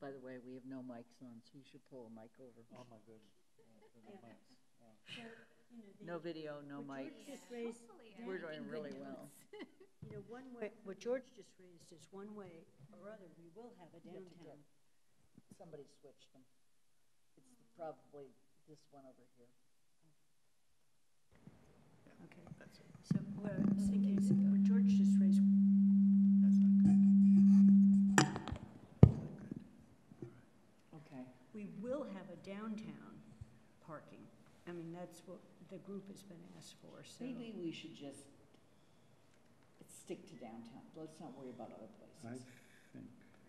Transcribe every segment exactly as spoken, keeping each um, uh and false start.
By the way, we have no mics on, so you should pull a mic over. Oh, my goodness. Yeah, Yeah. mics. Oh. So, you know, the. No video, no what mics. George just raised, Hopefully, yeah, I'm We're doing taking really good well. notes. you know, one way, what George just raised is one way or other, we will have a You have to downtown. get- Somebody switched them. It's probably this one over here. Okay, That's it. so what I was thinking is, what George just raised, That's not good. Not good. Okay. we will have a downtown parking. I mean, that's what the group has been asked for, so. Maybe we should just stick to downtown. Let's not worry about other I places. think,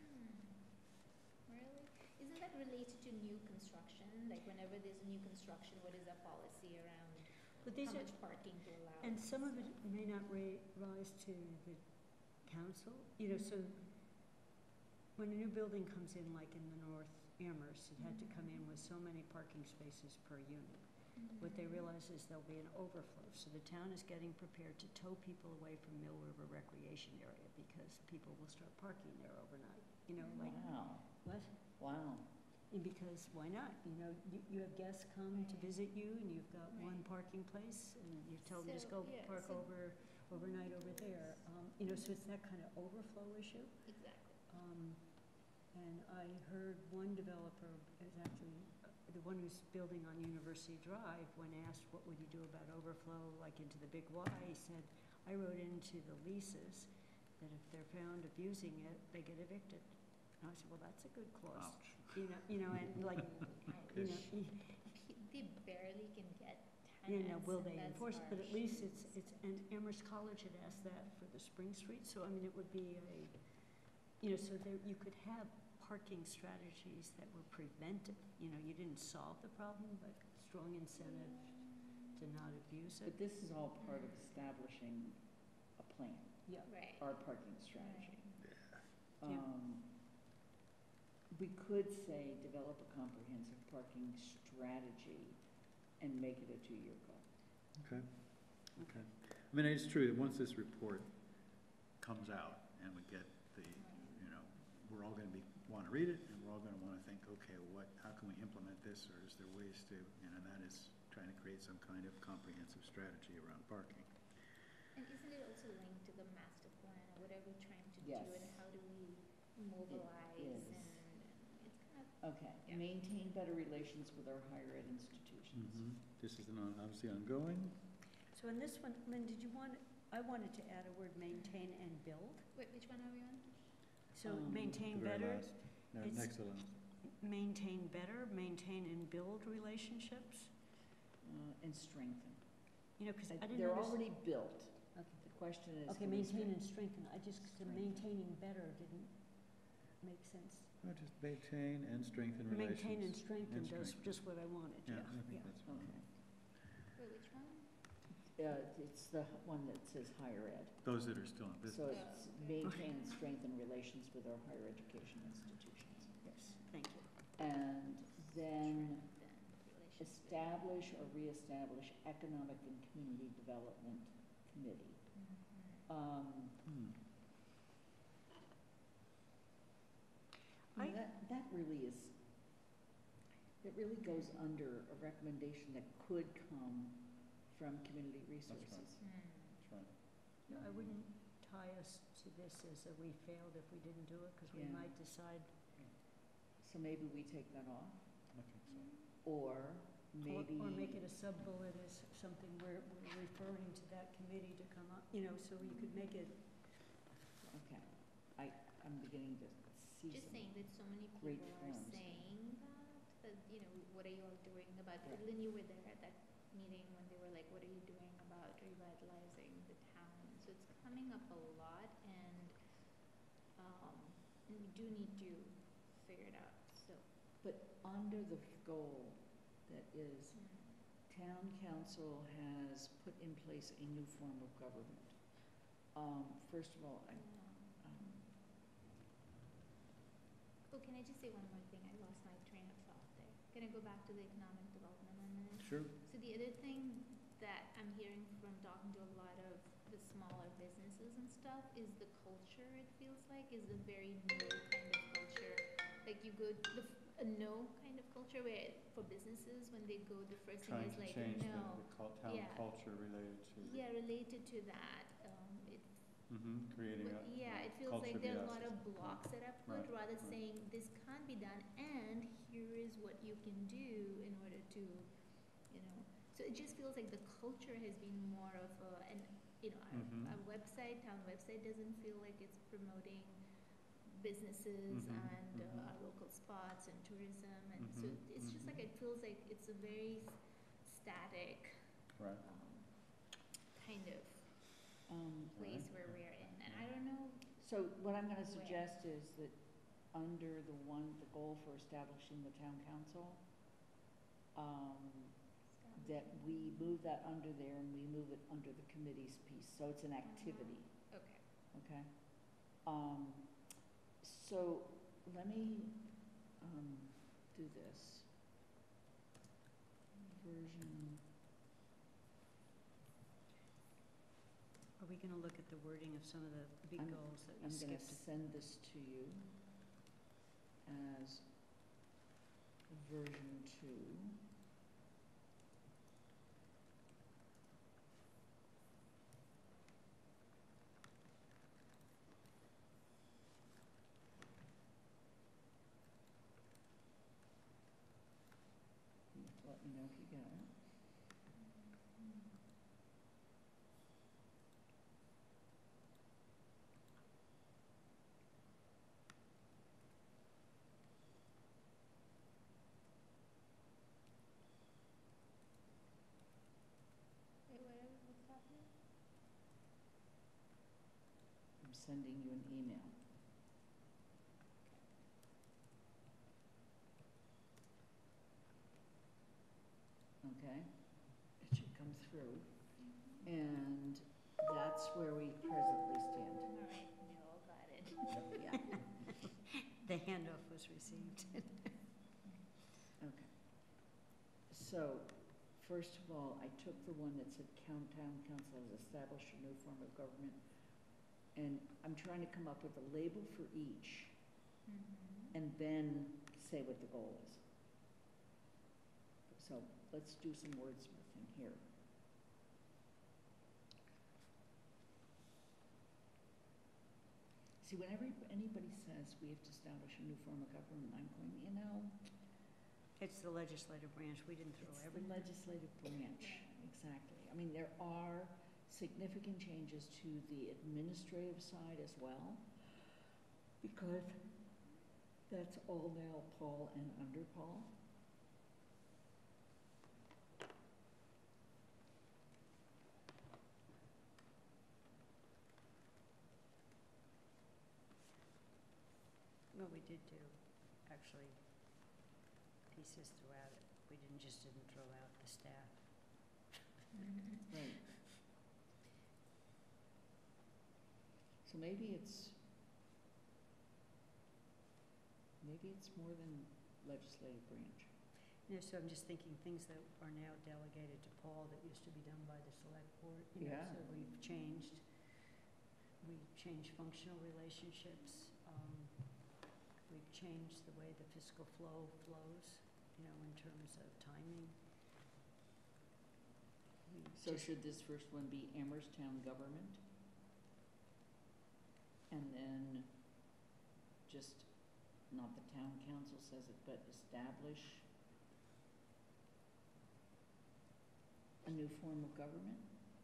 Hmm. Really? Isn't that related to new construction? Like whenever there's a new construction, what is our policy around But these how are, much parking to allow? and some of it may not ra- rise to the council, you know, so when a new building comes in, like in the North Amherst, it had to come in with so many parking spaces per unit. Mhm. What they realize is there'll be an overflow, so the town is getting prepared to tow people away from Mill River Recreation Area because people will start parking there overnight, you know, like, Wow, what? wow. And because, why not? You know, you, you have guests come to Right. visit you and you've got one Right. parking place and you tell them, just So, go yeah, park so- over, overnight over there. Um, you know, so it's that kind of overflow issue. Exactly. Um, and I heard one developer is actually, uh, the one who's building on University Drive, when asked what would you do about overflow, like into the Big Y, he said, I wrote into the leases that if they're found abusing it, they get evicted. And I said, well, that's a good clause. ouch. You know, you know, and like, you know, Ish. y- They barely can get you tenants. know, will and they that's enforce it? But at harsh. least it's, it's, and Amherst College had asked that for the Spring Street, so I mean, it would be a, you know, so there, you could have parking strategies that were preventive. You know, you didn't solve the problem, but strong incentive to not abuse it. But this is all part of establishing a plan, Yeah. Right. our parking strategy. Yeah. Um, we could say, develop a comprehensive parking strategy and make it a two-year goal. Okay, okay. I mean, it's true that once this report comes out and we get the, you know, we're all gonna be, wanna read it, and we're all gonna wanna think, okay, what, how can we implement this, or is there ways to, you know, that is trying to create some kind of comprehensive strategy around parking. And isn't it also linked to the master plan or whatever we're trying to do, Yes. and how do we mobilize is. and it's kind of Okay, Yeah. maintain better relations with our higher ed institutions. Mhm. This is an, on- obviously ongoing. So in this one, Lynn, did you want, I wanted to add a word maintain and build. wait, which one are we on? So Um, maintain The very better, last, no, it's- next to the last. maintain better, maintain and build relationships. Uh, and strengthen. You know, because I Uh, didn't They're notice. already built. Okay. The question is. Okay, can we maintain and strengthen? strengthen, I just, the Strengthen. maintaining better didn't make sense. Oh, just maintain and strengthen relations. Maintain and strengthen And does strengthen. just what I wanted, Yeah, yeah, I think yeah. that's fine. Okay. Wait, which one? Uh, it's the h- one that says higher ed. Those that are still in So business. it's maintain and strengthen relations with our higher education institutions. Yes, thank you. And then Strengthen relations. establish or reestablish economic and community development committee. Mhm. Um, Hmm. you know, I- that, that really is, it really goes under a recommendation that could come from community resources. Hmm. That's right. No, I wouldn't tie us to this as a we failed if we didn't do it, because we Yeah. might decide, So maybe we take that off, I think so. or or, maybe. or make it a sub-bullet as something we're, we're referring to that committee to come up, you know, so you could make it, Okay, I, I'm beginning to see Just some. saying that so many great people are forms. saying that, that, you know, what are you all doing about, Right. Lynn, you were there at that meeting when they were like, what are you doing about revitalizing the town? So it's coming up a lot and, um, and we do need to figure it out, so. But under the f- goal that is, mm. town council has put in place a new form of government. Um, first of all, I, um, Oh, can I just say one more thing? I lost my train of thought there. Can I go back to the economic development one minute? Sure. So the other thing that I'm hearing from talking to a lot of the smaller businesses and stuff is the culture, it feels like, is a very new kind of culture Like you go, the, f- a no kind of culture where for businesses, when they go, the first thing Trying is to like, change the, no. the cul- town Yeah. culture related to. Yeah, related to that, um, it, Mm-hmm, creating but a. yeah, a it feels culture like there's a of lot yes. of blocks that are put, Right, rather right. saying this can't be done, and here is what you can do in order to, you know. So it just feels like the culture has been more of a, and you know, our, Mhm. our website, town website doesn't feel like it's promoting businesses Mhm, and uh, mhm. our local spots and tourism, and so Mhm, it's just like mhm. it feels like it's a very s- static Right. um, kind of Um, place Right. where we're in, and I don't know. So what I'm gonna Where? suggest is that under the one, the goal for establishing the town council, um, that we move that under there and we move it under the committees piece, so it's an activity, Okay. okay? Um, so let me, um, do this. Version, Are we gonna look at the wording of some of the big I'm- goals that we I'm gonna skipped? send this to you as version two. Let me know if you got it. Wait, whatever, what's happening? I'm sending you an email. Okay, it should come through, and that's where we presently stand. All right, we all got it. Yeah, The handoff was received. okay. So, first of all, I took the one that said Count Town Council has established a new form of government, and I'm trying to come up with a label for each, Mm-hmm. and then say what the goal is. So, let's do some wordsmithing here. See, whenever anybody says we have to establish a new form of government, I'm going, you know, It's the legislative branch, we didn't throw it's the everything. legislative branch, exactly. I mean, there are significant changes to the administrative side as well, because that's all now Paul and under Paul. Well, we did do, actually, pieces throughout it. We didn't, just didn't throw out the staff. Mm-hmm. Right. So maybe it's, maybe it's more than legislative branch. You know, so I'm just thinking things that are now delegated to Paul that used to be done by the select board, you know, Yeah. so we've changed, we've changed functional relationships, um, we've changed the way the fiscal flow flows, you know, in terms of timing. We So just- should this first one be Amherst Town Government? And then just, not the town council says it, but establish a new form of government?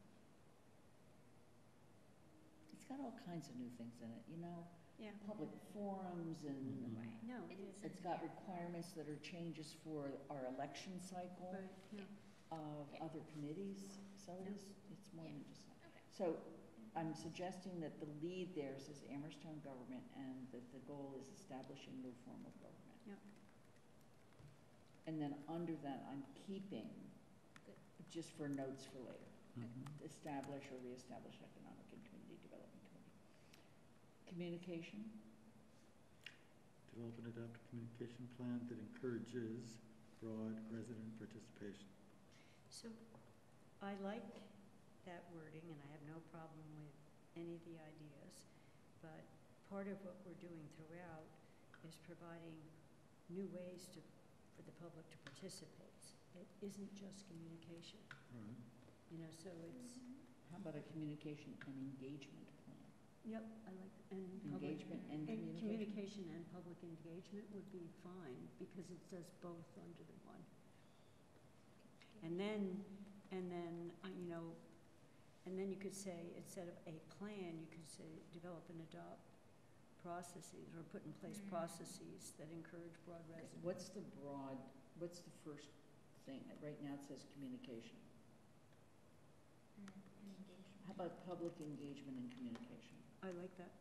It's got all kinds of new things in it, you know, Yeah. public forums and Mhm. Right. No, It it is. is. it's got requirements that are changes for our election cycle Right, no. of Yeah. other committees, so it Yeah. is, it's more Yeah. than just that. Okay. So I'm suggesting that the lead there says Amherst Town Government and that the goal is establishing new form of government. Yep. And then under that, I'm keeping, Good. just for notes for later, Mhm. establish or reestablish economic and community development committee. Communication, Develop and adopt a communication plan that encourages broad resident participation. So I like that wording, and I have no problem with any of the ideas, but part of what we're doing throughout is providing new ways to, for the public to participate. It isn't just communication, Right. you know, so it's, How about a communication and engagement plan? yep, I like, and public. Engagement and And communication? communication and public engagement would be fine, because it does both under the one. And then, and then, uh, you know, and then you could say, instead of a plan, you could say, develop and adopt processes, or put in place Mm. processes that encourage broad Okay, residents. What's the broad, what's the first thing? Right now it says communication. And and engagement. How about public engagement and communication? I like that.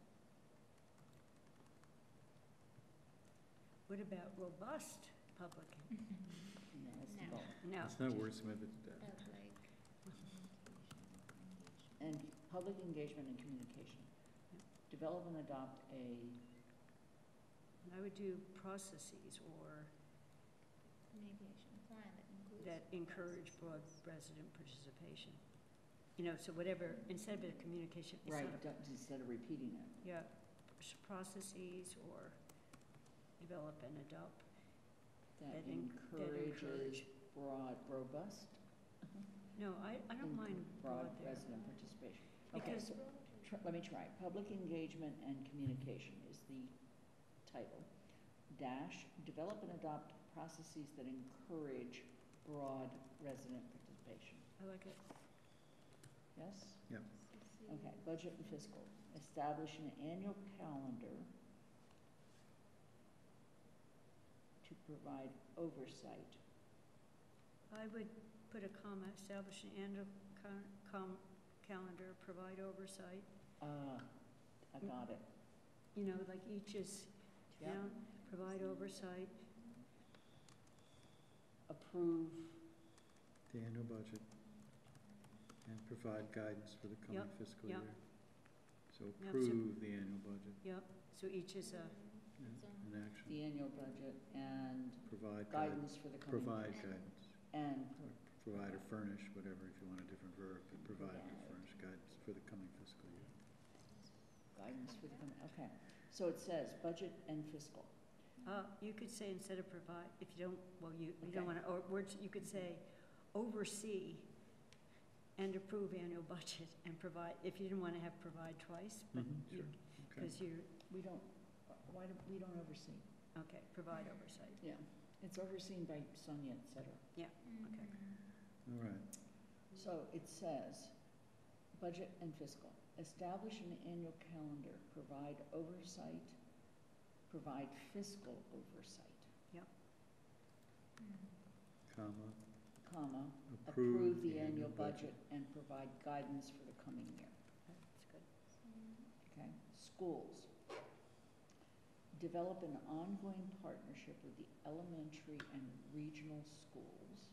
What about robust public? No, that's the No. goal. No. It's not wordsmith it to death. Public communication, engagement. And public engagement and communication. Develop and adopt a, I would do processes or Communication plan that includes. that encourage broad resident participation. You know, so whatever, instead of a communication, it's right, not a, don't- instead of repeating it. yeah, s- processes or develop and adopt. That That en- that encourages encourage. broad, robust? No, I, I don't and mind Broad broad there. resident participation. Okay, Because, so, tr- let me try. Public engagement and communication is the title. Dash, develop and adopt processes that encourage broad resident participation. I like it. Yes? Yep. Okay, budget and fiscal. Establish an annual calendar to provide oversight. I would put a comma, establish an annual con- com- calendar, provide oversight. Uh, I got it. You know, like each is, you Yep. know, provide oversight. Approve, The annual budget and provide guidance for the coming Yep, fiscal yep. year. So Yep, so- approve the annual budget Yep, so each is a, in action, the annual budget and provide guidance, guidance for the coming. provide And- guidance, And, or provide or furnish, whatever, if you want a different verb, but provide or Provide. furnish guidance for the coming fiscal year. guidance for the coming, okay. So it says budget and fiscal. uh, you could say instead of provide, if you don't, well, you, you don't Okay. wanna, or words, you could say oversee and approve annual budget and provide, if you didn't wanna have provide twice, but Mhm, you, sure, okay. cause you're, We don't, why do, we don't oversee? okay, provide oversight. Yeah, it's overseen by Sonia, et cetera. okay. All right, So it says, budget and fiscal. Establish an annual calendar, provide oversight, provide fiscal oversight, comma, comma, approve the annual budget and provide guidance for the coming year. That's good. Okay, schools. Develop an ongoing partnership with the elementary and regional schools.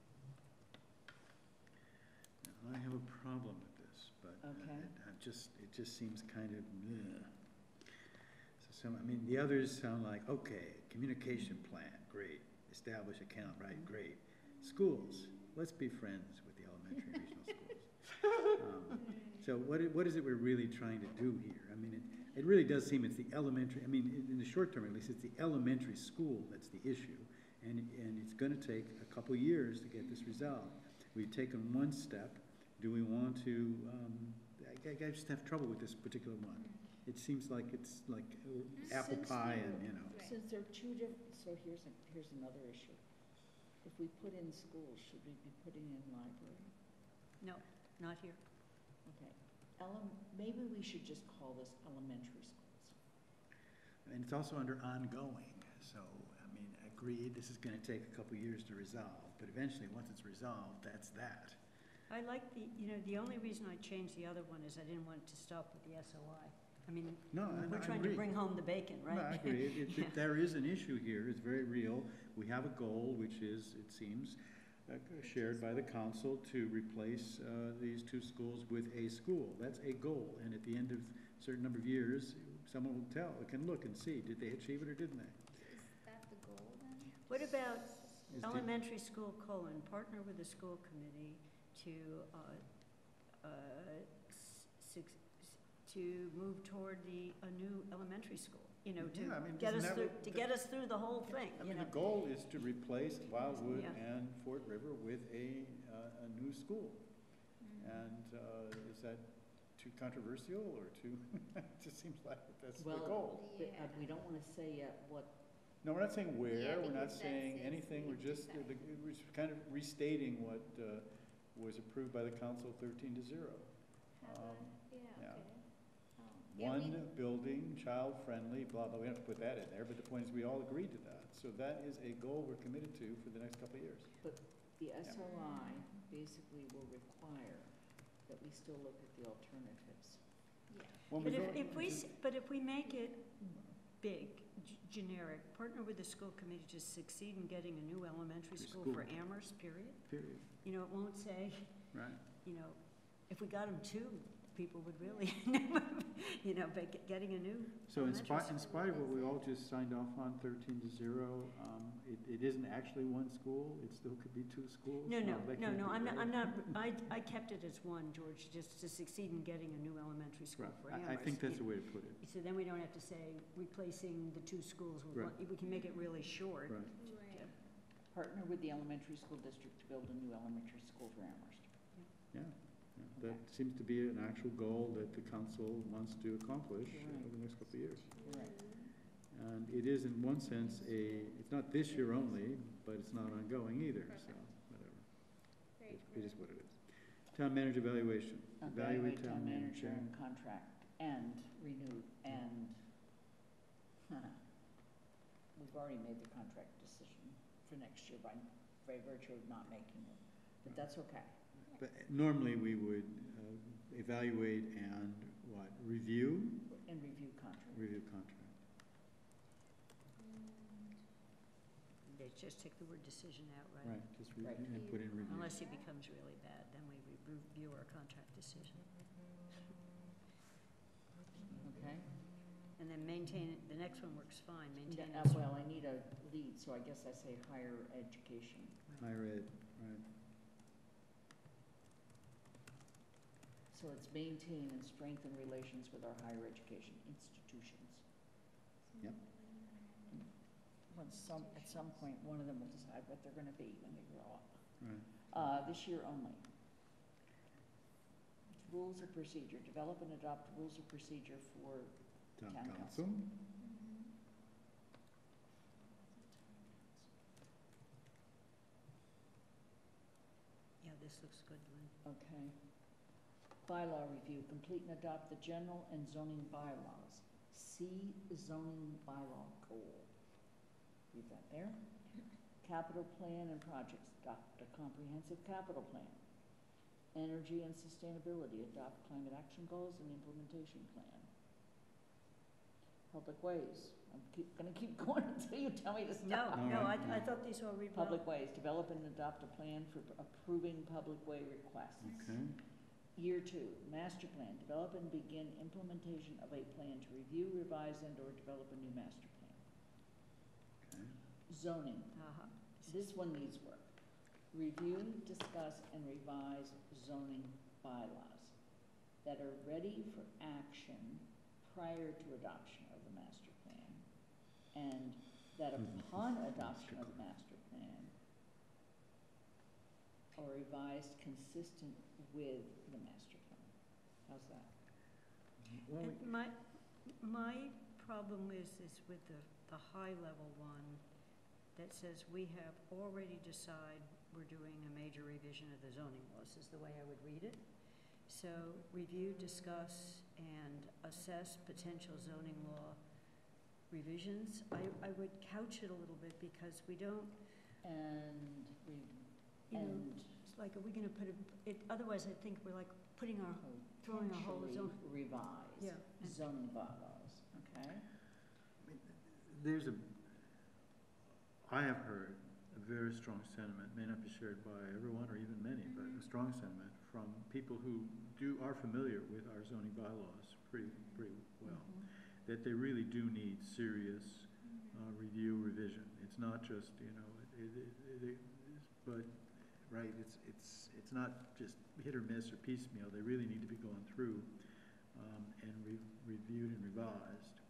Now, I have a problem with this, but uh, Okay. it, I just, it just seems kind of, bleh. So, some, I mean, the others sound like, okay, communication plan, great. Establish account, right, great. Schools, let's be friends with the elementary and regional schools. Um, So what, i- what is it we're really trying to do here? I mean, it, it really does seem it's the elementary, I mean, in- in the short term at least, it's the elementary school that's the issue. And, and it's gonna take a couple years to get this resolved. We've taken one step. Do we want to, um, I, I just have trouble with this particular one. It seems like it's like uh, apple Since pie there- and, you know. Right. Since there are two different, so here's, a- here's another issue. If we put in schools, should we be putting in library? No, not here. Okay, ele, maybe we should just call this elementary schools. And it's also under ongoing, so, I mean, agreed, this is gonna take a couple years to resolve, but eventually, once it's resolved, that's that. I like the, you know, the only reason I changed the other one is I didn't want it to stop with the S O I. I mean, No, I- we're I trying to agree. bring home the bacon, right? No, I agree, It- it- it- there is an issue here, it's very real. We have a goal, which is, it seems, uh, shared by the council to replace uh, these two schools with a school. That's a goal, and at the end of a certain number of years, someone will tell, can look and see, did they achieve it or didn't they? Is that the goal then? What about Is the- elementary school colon, partner with the school committee to, uh, uh, s- six, to move toward the, a new elementary school? you know, Yeah, I to mean, get us isn't that through, what to the- get us through the whole thing, I you mean, know? the goal is to replace Wildwood Yeah. and Fort River with a, uh, a new school. Mm. And, uh, is that too controversial or too, it just seems like that's the Well, goal. but, uh, Yeah. we don't wanna say yet what, No, we're not saying where, Yeah, we're not because saying that's- anything, we're we just, decide. the- we're just kind of restating what, uh, was approved by the council thirteen to zero. Have Um, a, yeah, yeah. okay. Um, yeah, we- One building, child-friendly, blah, blah, we don't have to put that in there, but the point is, we all agreed to that. So that is a goal we're committed to for the next couple of years. the S O I basically will require that we still look at the alternatives. Yeah. When But we if, go- if we, s- but if we make it big, g- generic, partner with the school committee to succeed in getting a new elementary For school school. for Amherst, period. Period, You know, it won't say, right. you know, if we got them two, people would really, you know, but get- getting a new So in elementary spite, school. in spite of what we all just signed off on, thirteen to zero, um, it, it isn't actually one school, it still could be two schools? No, no, that no, can't no, be I'm not, right. I'm not, I, I kept it as one, George, just to succeed in getting a new elementary school Right, for I, I Amherst. think that's the way to put it, So then we don't have to say replacing the two schools with Right. one, we can make it really short. right. Right. Partner with the elementary school district to build a new elementary school for Amherst. Yeah, yeah, that seems to be an actual goal that the council wants to accomplish uh, Right. over the next couple of years. Right. And it is in one sense a, it's not this year only, but it's not ongoing either, so, whatever. Very It- true. It is what it is. Town manager evaluation. Evaluate town manager and contract and renew and, huh, we've already made the contract decision for next year by, by virtue of not making it, but that's okay. But normally, we would uh, evaluate and what, review? And review contract. Review contract. They just take the word decision out, right? Right, just re- Right. and put in review. Unless it becomes really bad, then we re- review our contract decision. Okay? And then maintain, it. The next one works fine, maintain. Uh, its- well, I need a lead, so I guess I say higher education. Higher ed, right. So it's maintain and strengthen relations with our higher education institutions. Yep. Once some, at some point, one of them will decide what they're gonna be when they grow up. Right. Uh, this year only. Rules of procedure, develop and adopt rules of procedure for Town Town council. Mhm. Yeah, this looks good, Lynn. Okay. Bylaw review, complete and adopt the general and zoning bylaws. See zoning bylaw goal. Leave that there. Capital plan and projects, adopt a comprehensive capital plan. Energy and sustainability, adopt climate action goals and implementation plan. Public ways, I'm keep, gonna keep going until you tell me to No, stop. All no, I, right. I thought these all read well. Public ways, develop and adopt a plan for approving public way requests. Okay, Year two, master plan, develop and begin implementation of a plan to review, revise, and/or develop a new master plan. okay. Zoning, Uh-huh. this one needs work. Review, discuss, and revise zoning bylaws that are ready for action prior to adoption of the master plan, and that Mhm. upon adoption of the master plan are revised consistent with the master plan. How's that? Well, we- And my, my problem is, is with the, the high-level one that says we have already decided we're doing a major revision of the zoning laws, is the way I would read it. So, review, discuss, and assess potential zoning law revisions. I, I would couch it a little bit because we don't, And we, you know, and it's like, are we gonna put a, it, otherwise I think we're like putting our, throwing a whole potentially zone. revise Yeah. zoning bylaws, okay? There's a, I have heard a very strong sentiment, may not be shared by everyone or even many, but a strong sentiment from people who do, are familiar with our zoning bylaws pretty, pretty well, Mhm. that they really do need serious uh, review, revision. It's not just, you know, it, it, it, it, but, right, it's, it's, it's not just hit or miss or piecemeal. They really need to be going through um, and re- reviewed and revised.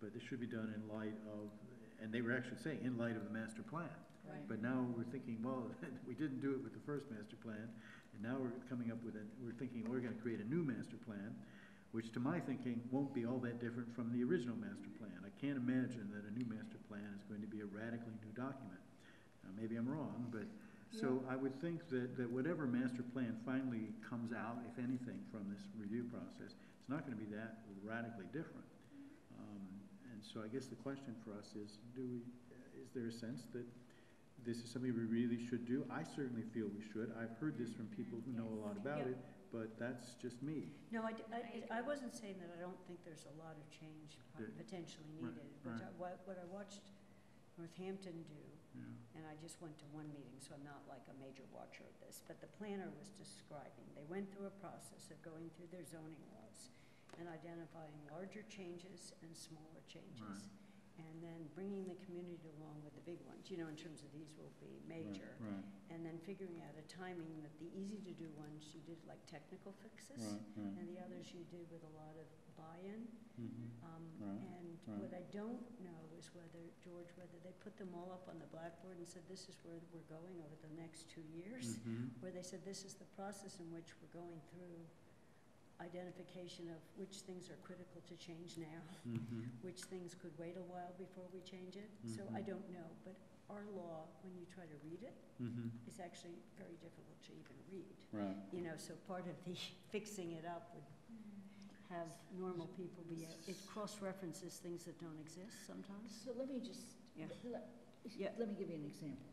but this should be done in light of, and they were actually saying, in light of the master plan. Right. But now we're thinking, well, we didn't do it with the first master plan, and now we're coming up with a, we're thinking we're gonna create a new master plan, which to my thinking won't be all that different from the original master plan. I can't imagine that a new master plan is going to be a radically new document. Now, maybe I'm wrong, but, so I would think that, that whatever master plan finally comes out, if anything, from this review process, it's not gonna be that radically different. Um, and so I guess the question for us is, do we, is there a sense that this is something we really should do? I certainly feel we should. I've heard this from people who know a lot about Yeah. it, but that's just me. No, I, d- I- I I agree. wasn't saying that I don't think there's a lot of change po- There- potentially right, needed. But right. I- what, what I watched Northampton do, Yeah. and I just went to one meeting, so I'm not like a major watcher of this, but the planner was describing, they went through a process of going through their zoning laws and identifying larger changes and smaller changes. And then bringing the community along with the big ones, you know, in terms of these will be major. Right, right, And then figuring out a timing that the easy-to-do ones you did like technical fixes, right, right. and the others you did with a lot of buy-in. Mhm. Um, Right, And right. what I don't know is whether, George, whether they put them all up on the blackboard and said, this is where we're going over the next two years, Mhm. where they said, this is the process in which we're going through identification of which things are critical to change now, Mhm. which things could wait a while before we change it. So I Mhm. don't know, but our law, when you try to read it, Mhm. is actually very difficult to even read. Right. You know, so part of the fixing it up would have normal people be, a- it cross-references things that don't exist sometimes. So let me just, Yeah. let, Yeah. let me give you an example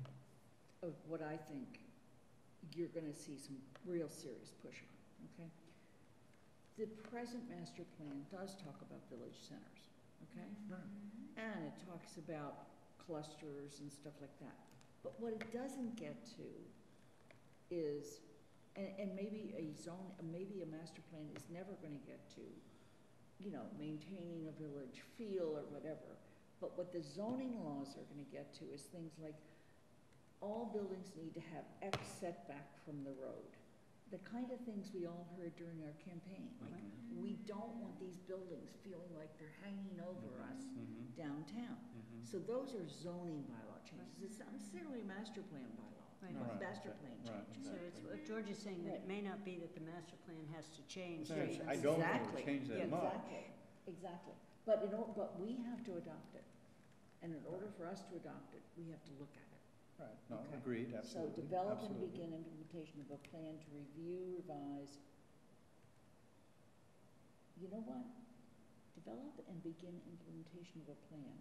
of what I think you're gonna see some real serious push on, okay? The present master plan does talk about village centers, okay? Right. And it talks about clusters and stuff like that. But what it doesn't get to is, and, and maybe a zone, maybe a master plan is never gonna get to, you know, maintaining a village feel or whatever. But what the zoning laws are gonna get to is things like, all buildings need to have X setback from the road. The kind of things we all heard during our campaign. Mhm. We don't want these buildings feeling like they're hanging over us Mhm. downtown. Mhm. So those are zoning bylaw changes. It's not necessarily a master plan bylaw, Right. but Right. master plan Right. changes. So it's, what George is saying, that it may not be that the master plan has to change. So to it's- even I s- don't think Exactly. it'll change Yeah. that much. Exactly, exactly. But in or, but we have to adopt it. And in order for us to adopt it, we have to look at it. Right, no, Okay. agreed, absolutely. So develop and absolutely. begin implementation of a plan to review, revise. You know what? Develop and begin implementation of a plan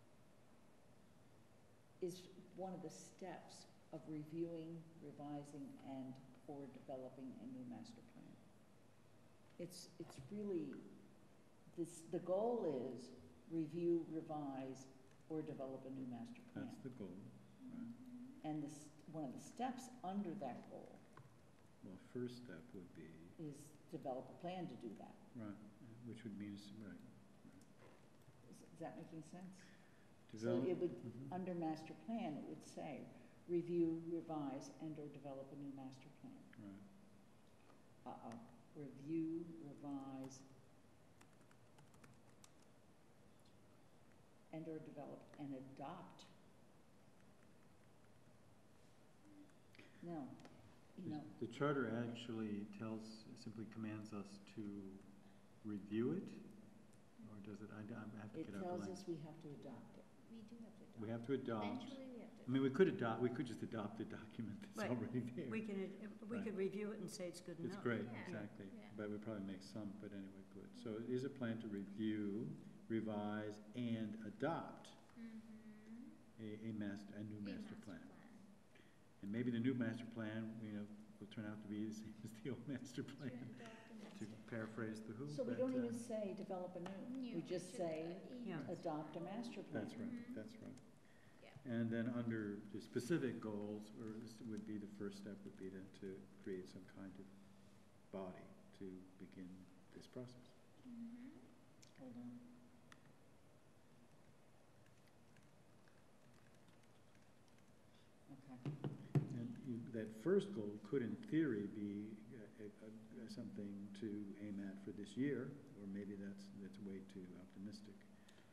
is one of the steps of reviewing, revising, and or developing a new master plan. It's, it's really, this, the goal is review, revise, or develop a new master plan. That's the goal, right. And this, one of the steps under that goal Well, first step would be, is develop a plan to do that. right, which would mean, s- right. Is, is that making sense? Develop. So it would, Mhm. under master plan, it would say, review, revise, and or develop a new master plan. Right. Uh-oh, review, revise, and or develop and adopt. No, you know, The charter actually tells, simply commands us to review it, or does it, I, I have to it get out the tells language. us we have to adopt it. We do have to adopt. We have to adopt, Eventually, we have to. I mean, we could adopt, we could just adopt the document that's Right. already there. We can, uh, we Right. could review it and say it's good enough. It's great, Yeah. exactly, Yeah. but we probably make some, but anyway, good. So it is a plan to review, revise, and adopt Mm-hmm. a, a master, a new The master plan. And maybe the new master plan, you know, will turn out to be the same as the old master To plan, adopt a to master paraphrase the Who, So we but, don't uh, even say develop a new, New, we just just, say uh, Yeah. adopt a master plan. That's right, Mhm. that's right. Yeah. And then under the specific goals, or this would be, the first step would be then to create some kind of body to begin this process. Mm-hmm. Hold on. Okay. And you, that first goal could in theory be uh, a, a, something to aim at for this year, or maybe that's, that's way too optimistic.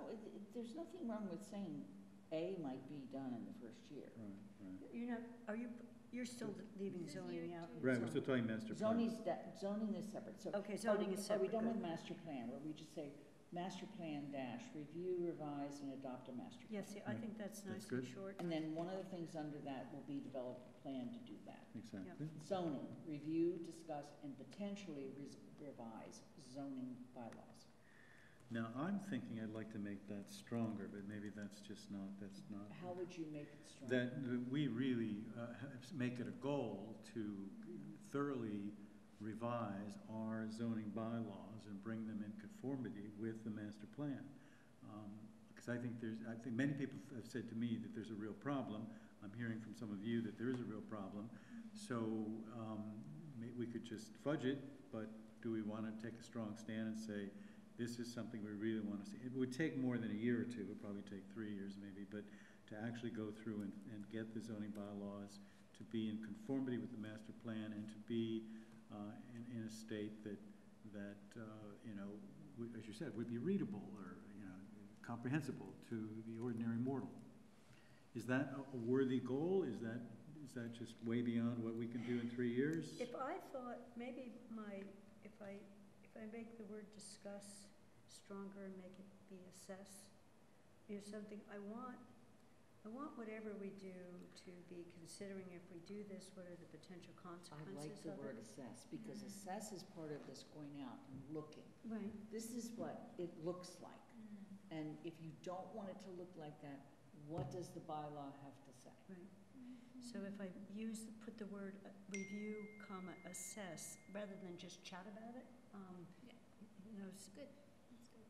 No, it, it, there's nothing wrong with saying A might be done in the first year. Right, right. You're not, are you, you're still leaving This is zoning year out? two. and Right, we're zoning. still talking master plan. Zoning's, da- zoning is separate, so. Okay, zoning is Are we separate, done good. with master plan, where we just say, master plan dash, review, revise, and adopt a master plan? Yes, yeah, I Right. think that's That's nice and good. short. And then one of the things under that will be develop a plan to do that. Exactly. Zoning, review, discuss, and potentially res- revise zoning bylaws. Now, I'm thinking I'd like to make that stronger, but maybe that's just not, that's not. How would you make it strong? That we really uh, have- make it a goal to thoroughly revise our zoning bylaws and bring them in conformity with the master plan. Because I think there's, I think many people have said to me that there's a real problem. I'm hearing from some of you that there is a real problem. So um, may- we could just fudge it, but do we want to take a strong stand and say, this is something we really want to see? It would take more than a year or two, it would probably take three years maybe, but to actually go through and, and get the zoning bylaws to be in conformity with the master plan and to be uh, in, in a state that, that uh, you know, w- as you said, would be readable or, you know, comprehensible to the ordinary mortal. Is that a a worthy goal? Is that, is that just way beyond what we can do in three years? If I thought, maybe my, if I, if I make the word discuss stronger and make it be assess, you know, something, I want, I want whatever we do to be considering if we do this, what are the potential I consequences like the of word it? assess, because Mm. assess is part of this going out and looking. Right, This is what it looks like. Mm. And if you don't want it to look like that, what does the bylaw have to say? right. So if I use, put the word uh, review, comma, assess, rather than just chat about it, um, Yeah. you know, s- Good, that's good.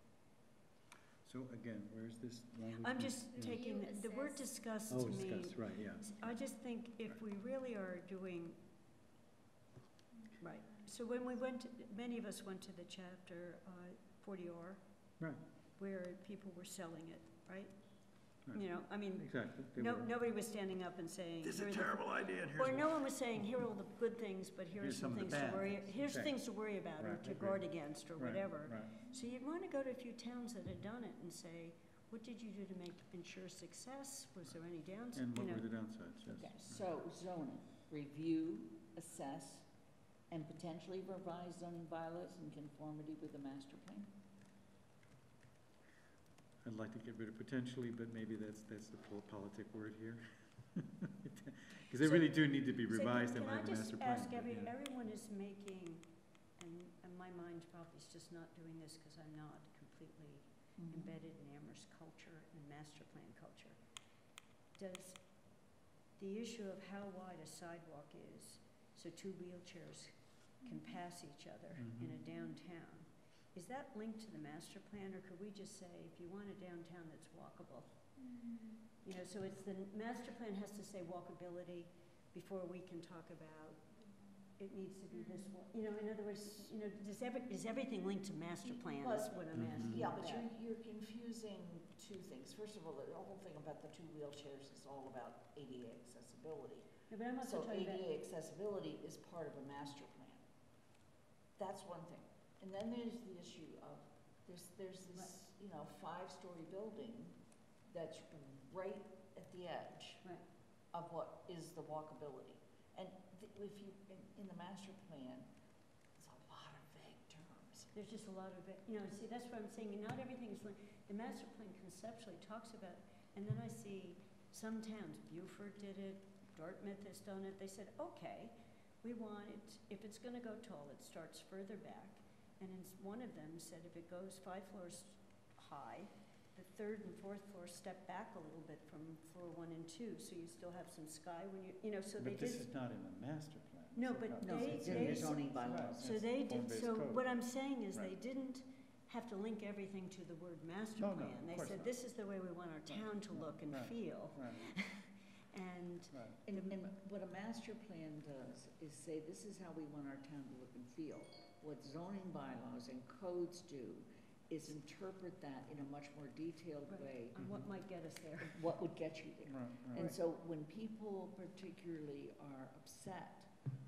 So again, where's this language? I'm just Yeah. taking, Review, the word assess. discuss Oh, to me, discuss, right, yeah. I just think if we really are doing, right, so when we went, to- many of us went to the chapter uh, forty R. Right. Where people were selling it, right? Right. You know, I mean, Exactly. they no, were. nobody was standing up and saying. This is "Here a are the-" terrible idea, and here's Or why. no one was saying, here are all the good things, but here are Here's some some of the things to bad worry, things." here's Right. things to worry about or Right, to I agree. guard against or Right, whatever. Right. So you'd want to go to a few towns that had done it and say, what did you do to make, ensure success? Was there any downside? And what You know, were the downsides, yes. Okay, right. so zoning, review, assess, and potentially revise zoning bylaws in conformity with the master plan? I'd like to get rid of potentially, but maybe that's, that's the pol- politic word here. Because they So- really do need to be so can- revised in light of the master plan. Can I just ask, but every, yeah. everyone is making, and, and my mind probably is just not doing this because I'm not completely embedded in Amherst culture and master plan culture. Does the issue of how wide a sidewalk is, so two wheelchairs can pass each other in a Mhm. downtown, is that linked to the master plan, or could we just say, if you want a downtown that's walkable? Mm. You know, so it's the, master plan has to say walkability before we can talk about, it needs to be this one. You know, in other words, you know, does every, is everything linked to master plan is But- what I'm Mhm. asking Yeah, about. but you're, you're confusing two things. First of all, the whole thing about the two wheelchairs is all about A D A accessibility. No, but I'm also So talking about. A D A accessibility is part of a master plan. That's one thing. And then there's the issue of, there's, there's this, you know, five-story building that's right at the edge Right. of what is the walkability. And th- if you, in, in the master plan, there's a lot of vague terms. There's just a lot of it, you know, see, that's what I'm saying, not everything is linked. The master plan conceptually talks about, and then I see some towns, Beaufort did it, Dartmouth has done it, they said, okay, we want it, if it's gonna go tall, it starts further back. And in s- one of them said if it goes five floors high, the third and fourth floor step back a little bit from floor one and two, so you still have some sky when you, you know, so they But this did. is not in the master plan. No, so but not- No, they- it's in they the s- zoning Right. bylaws. So That's they did, form-based so code. what I'm saying is they Right. didn't have to link everything to the word master No, no, plan. of They course said, not. this is the way we want our Right, town to right, look and right. feel. Right, And, right. And, and what a master plan does is say, this is how we want our town to look and feel. What zoning bylaws and codes do is interpret that in a much more detailed Right. way, and what might get us there. what would get you there. Right, right. And so when people particularly are upset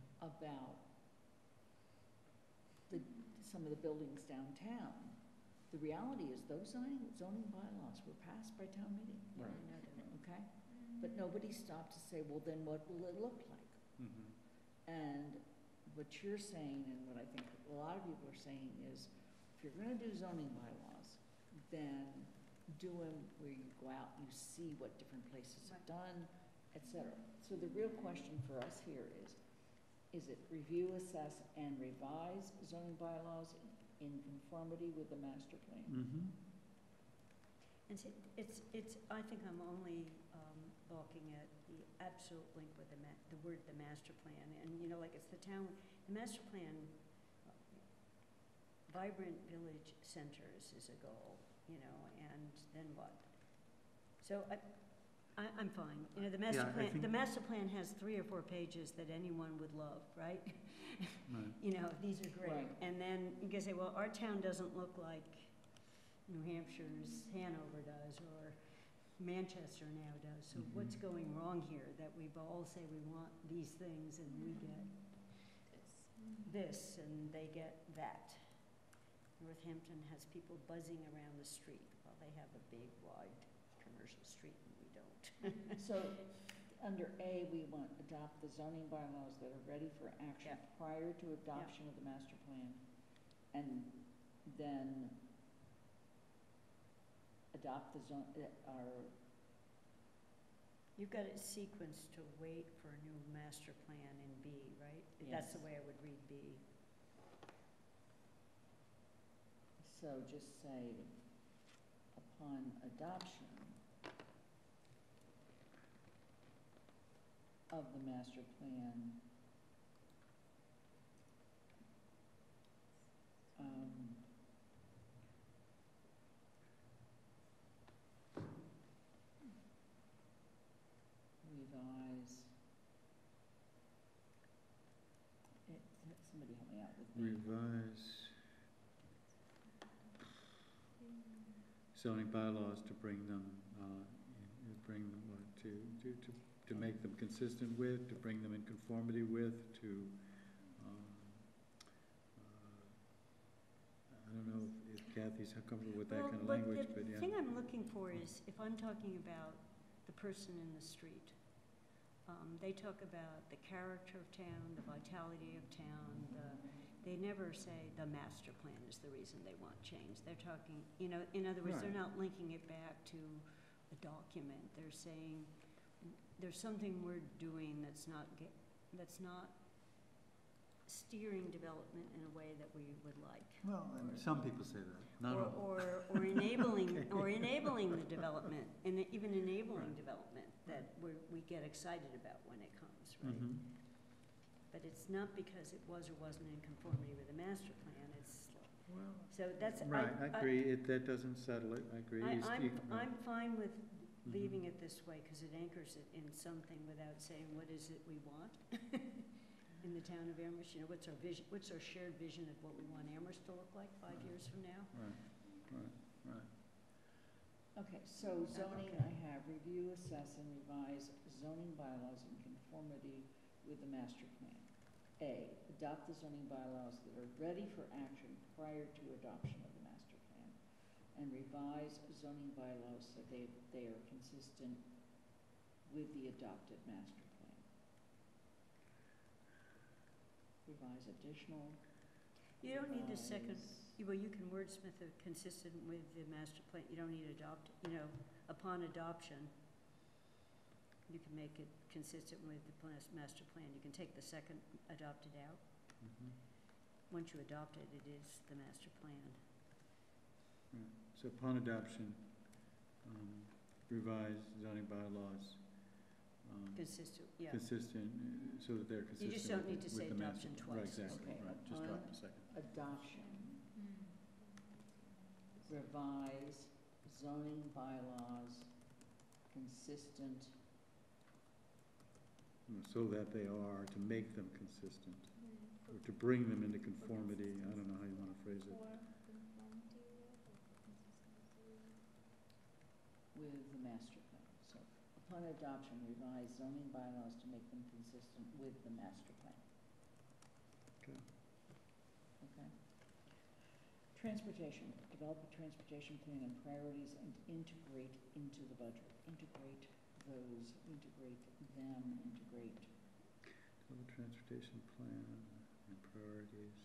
about the, some of the buildings downtown, the reality is those zoning, zoning bylaws were passed by town meeting, Yeah, I Right. know that. okay? But nobody stopped to say, well, then what will it look like? Mhm. And what you're saying, and what I think a lot of people are saying is, if you're gonna do zoning bylaws, then do them where you go out, you see what different places have Right. done, et cetera. So the real question for us here is, is it review, assess, and revise zoning bylaws in conformity with the master plan? Mhm. And see, it's, it's, I think I'm only um, balking at the absolute link with the ma, the word, the master plan. And, you know, like it's the town, the master plan, uh, vibrant village centers is a goal, you know, and then what? So I, I, I'm fine. You know, the master Yeah, I plan, the think- master plan has three or four pages that anyone would love, right? Right. You know, these are great. Right. And then you can say, well, our town doesn't look like New Hampshire's Hanover does, or Manchester now does. So what's Mhm. going wrong here, that we all say we want these things and we get this and they get that? Northampton has people buzzing around the street while they have a big, wide commercial street and we don't. So, under A, we want adopt the zoning bylaws that are ready for action Yeah. prior to adoption of the master plan. And then adopt the zone, uh, our, You've got it sequenced to wait for a new master plan in B, right? That's the Yes. way I would read B. so just say, upon adoption of the master plan, um, revise, it, somebody help me out with me. Revise zoning bylaws to bring them, uh, you bring them, what, to, to, to, to make them consistent with, to bring them in conformity with, to, um, uh, I don't know if if Kathy's comfortable with that Well, kind of but language, the but yeah. thing I'm looking for is, if I'm talking about the person in the street, um, they talk about the character of town, the vitality of town, the, they never say the master plan is the reason they want change. They're talking, you know, in other words, they're Right. not linking it back to a document. They're saying, there's something we're doing that's not get, that's not steering development in a way that we would like. Well, and some people say that, not Or, all. or, or enabling, Okay. or enabling the development, and even enabling Right. development that we're, we get excited about when it comes, right? Mhm. But it's not because it was or wasn't in conformity with the master plan, it's, Well, so that's, I, right, I agree, it, that doesn't settle it, I agree. I, You s- I'm, you- right. I'm fine with Mhm. leaving it this way, cause it anchors it in something without saying, what is it we want in the town of Amherst? You know, what's our vision, what's our shared vision of what we want Amherst to look like five Right. years from now? Right, right, right. Okay, so zoning, okay. I have review, assess, and revise zoning bylaws in conformity with the master plan. A, adopt the zoning bylaws that are ready for action prior to adoption of the master plan. And revise zoning bylaws so they, they are consistent with the adopted master plan. Revise additional. You don't need the second, revise- well, you can wordsmith it consistent with the master plan, you don't need adopt, you know, upon adoption, you can make it consistent with the plas- master plan, you can take the second adopted out. Mhm. Once you adopt it, it is the master plan. Right. So upon adoption, um, revise zoning bylaws, um, Consistent, yeah. consistent, uh, so that they're consistent You just don't with need the- to say with the master adoption plan. Right, twice. exactly, Okay, right, just drop upon- the second. Adoption, revise zoning bylaws consistent, You know, So that they are, to make them consistent, or to bring them into conformity, I don't know how you wanna phrase it. with the master plan. So upon adoption, revise zoning bylaws to make them consistent with the master plan. Okay. Okay? Transportation, develop a transportation plan and priorities and integrate into the budget. Integrate those, integrate them, integrate. Total transportation plan and priorities.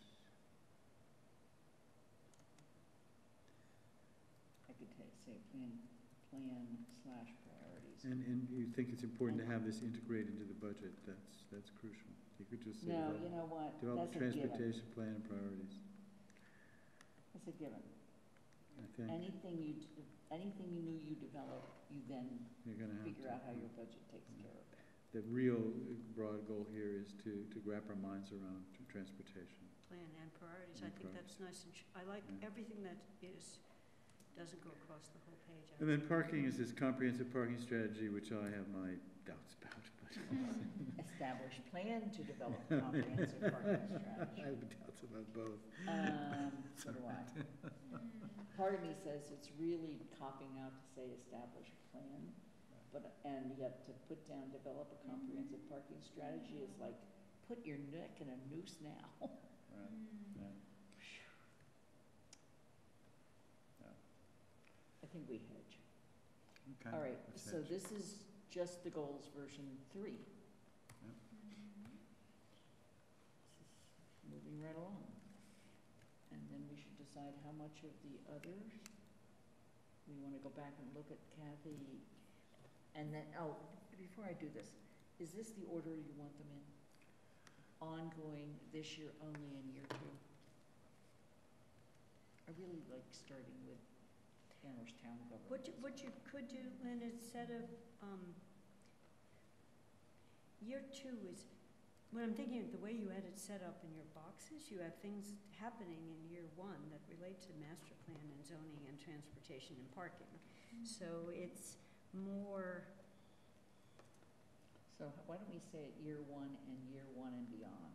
I could ta- say plan, plan slash priorities. And, and you think it's important to have this integrated into the budget, that's, that's crucial. You could just say, No, develop- you know what, develop that's a a given. transportation plan and priorities. That's a given. I think Anything you, d- anything you knew you develop, you then you're gonna have to. figure out how your budget takes care of it. The real uh, broad goal here is to, to wrap our minds around tr- transportation. Plan and priorities, And I think that's nice and, sh- I like Yeah. everything that is, doesn't go across the whole page. I And then parking is this comprehensive parking strategy, which I have my doubts about, but. Establish plan to develop comprehensive parking I strategy. have doubts about both. Um, so do I. Mm. Part of me says it's really copying out to say establish a plan, but, and yet to put down, develop a comprehensive parking strategy is like, put your neck in a noose now. Right, Mm. yeah. I think we hedge. Okay. All right, let's so hedge. this is just the goals version three. Mhm. This is moving right along. And then we should decide how much of the others, we wanna go back and look at Kathy. And then, oh, before I do this, is this the order you want them in? Ongoing, this year only, and year two? I really like starting with Amherst Town government. What you, what you could do, Lynn, instead of, um, year two is, when I'm thinking of the way you had it set up in your boxes, you have things happening in year one that relate to master plan and zoning and transportation and parking. So it's more, So h- why don't we say it year one and year one and beyond?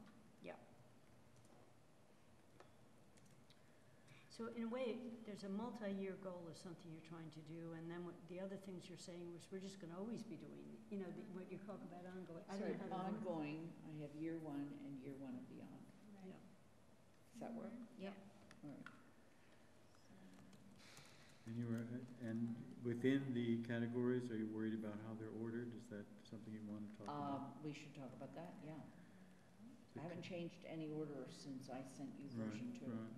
so in a way, there's a multi-year goal of something you're trying to do, and then what, the other things you're saying was, we're just gonna always be doing, you know, the, what you're talking about ongoing. I So don't know how to. word- ongoing, I have year one and year one and beyond. Right. Does that work? Mhm. Yeah. All right. And you were, and within the categories, are you worried about how they're ordered? Is that something you want to talk about? Um, we should talk about that, yeah. The I haven't changed any order since I sent you Right, version two. right.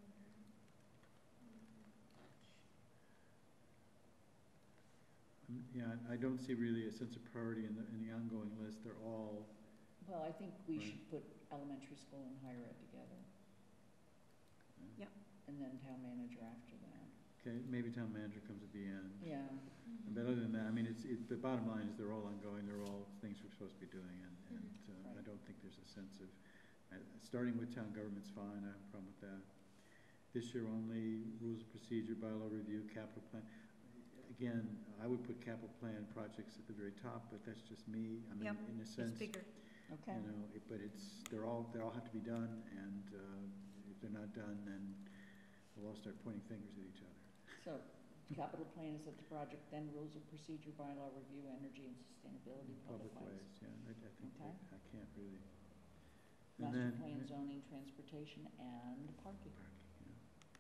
Um, Yeah, I don't see really a sense of priority in the, in the ongoing list. They're all, Well, I think we Right. should put elementary school and higher ed together. Yep. And then town manager after that. okay, maybe town manager comes at the end. Yeah, Mhm. But other than that, I mean, it's, it, the bottom line is they're all ongoing, they're all things we're supposed to be doing, and, and uh, I Right. don't think there's a sense of, uh, starting with town government's fine, I have a problem with that. This year only, rules of procedure, bylaw review, capital plan. Again, I would put capital plan projects at the very top, but that's just me, I mean, Yep, in a It's sense, you bigger. okay. know, it, but it's, they're all, they all have to be done, and, uh, if they're not done, then we'll all start pointing fingers at each other. So, capital plan is at the project, then rules of procedure, bylaw review, energy and sustainability, public ways. Yeah, I, I think Okay. that, I can't really. And Master then- plan, zoning, transportation, and parking. Parking, yeah.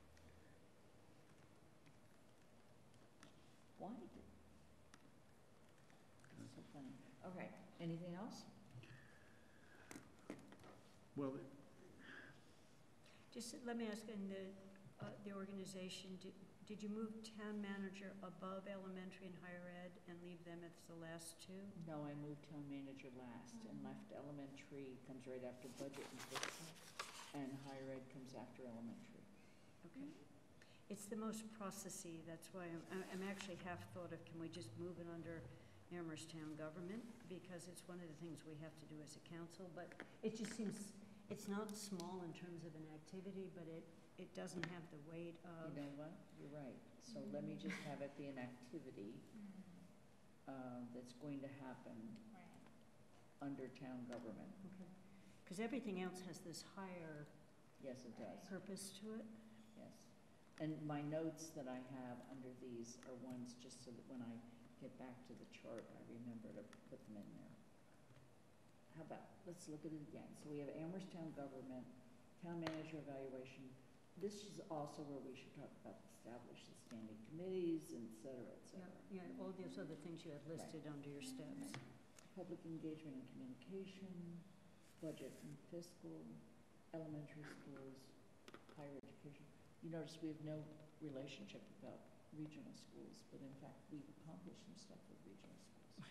Why did? That's so funny. Okay, anything else? Well, it- Just let me ask, in the, uh, the organization, did, did you move town manager above elementary and higher ed and leave them as the last two? No, I moved town manager last and left elementary, comes right after budget and fiscal, and higher ed comes after elementary. Okay. It's the most processy, that's why I'm, I- I'm actually half thought of, can we just move it under Amherst Town Government? Because it's one of the things we have to do as a council, but it just seems, it's not small in terms of an activity, but it, it doesn't have the weight of. You know what? You're right. So let me just have it be an activity, Mm. uh, that's going to happen Right. under town government. Okay. Because everything else has this higher Yes, it does. purpose to it. Yes. And my notes that I have under these are ones just so that when I get back to the chart, I remember to put them in there. How about, let's look at it again. So we have Amherst Town Government, Town Manager Evaluation, this is also where we should talk about establish the standing committees, et cetera, et Yeah, cetera. yeah, all those other things you had listed under your steps. Public engagement and communication, budget and fiscal, elementary schools, higher education. You notice we have no relationship about regional schools, but in fact, we've accomplished some stuff with regional schools.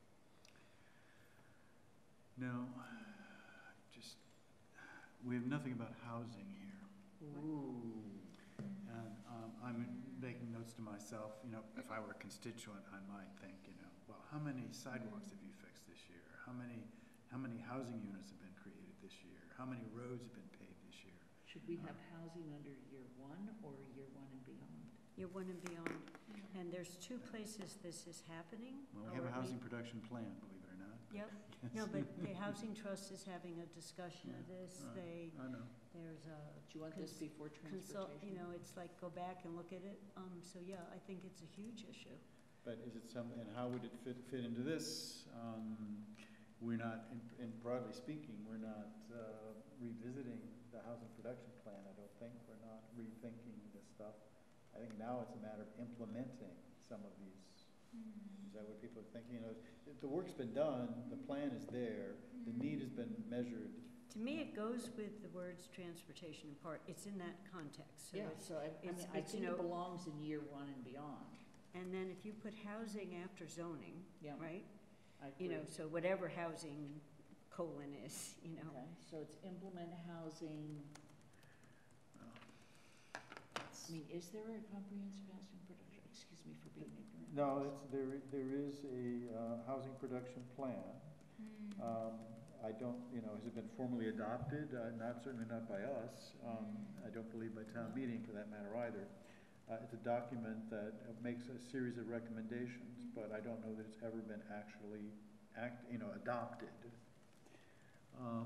No, just, we have nothing about housing here. Ooh. And um, I'm making notes to myself, you know, if I were a constituent, I might think, you know, well, how many sidewalks have you fixed this year? How many, how many housing units have been created this year? How many roads have been paved this year? Should we have housing under year one or year one and beyond? Year one and beyond. And there's two places this is happening. Well, we have or a at housing least- production plan, believe it or not. but- Yep. No, but the Housing Trust is having a discussion of this. Uh, They, I know. there's a Do you want this Cons- before consult, transportation? you know, it's like go back and look at it. Um, so yeah, I think it's a huge issue. But is it some, and how would it fit, fit into this? Um, we're not, in, in broadly speaking, we're not uh, revisiting the housing production plan, I don't think. We're not rethinking this stuff. I think now it's a matter of implementing some of these. Is that what people are thinking? You know, the work's been done, the plan is there, the need has been measured. To me, it goes with the words transportation and park. It's in that context. So Yeah, it's, so I, I it's- mean, I it's, you think it know- belongs in year one and beyond. and then if you put housing after zoning, Yeah, right? I You know, agree. so whatever housing colon is, you know. Okay, so it's implement housing, Well, I mean, is there a comprehensive housing production, excuse me for being ignorant. No, it's, there, there is a uh, housing production plan. Um, I don't, you know, has it been formally adopted? Uh, not, certainly not by us. Um, I don't believe by town meeting for that matter either. Uh, it's a document that uh, makes a series of recommendations, but I don't know that it's ever been actually act, you know, adopted. Um,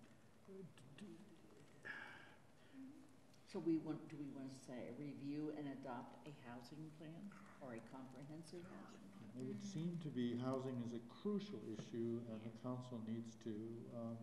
So we want, do we want to say, review and adopt a housing plan or a comprehensive housing plan? It would seem to be housing is a crucial issue, and the council needs to um,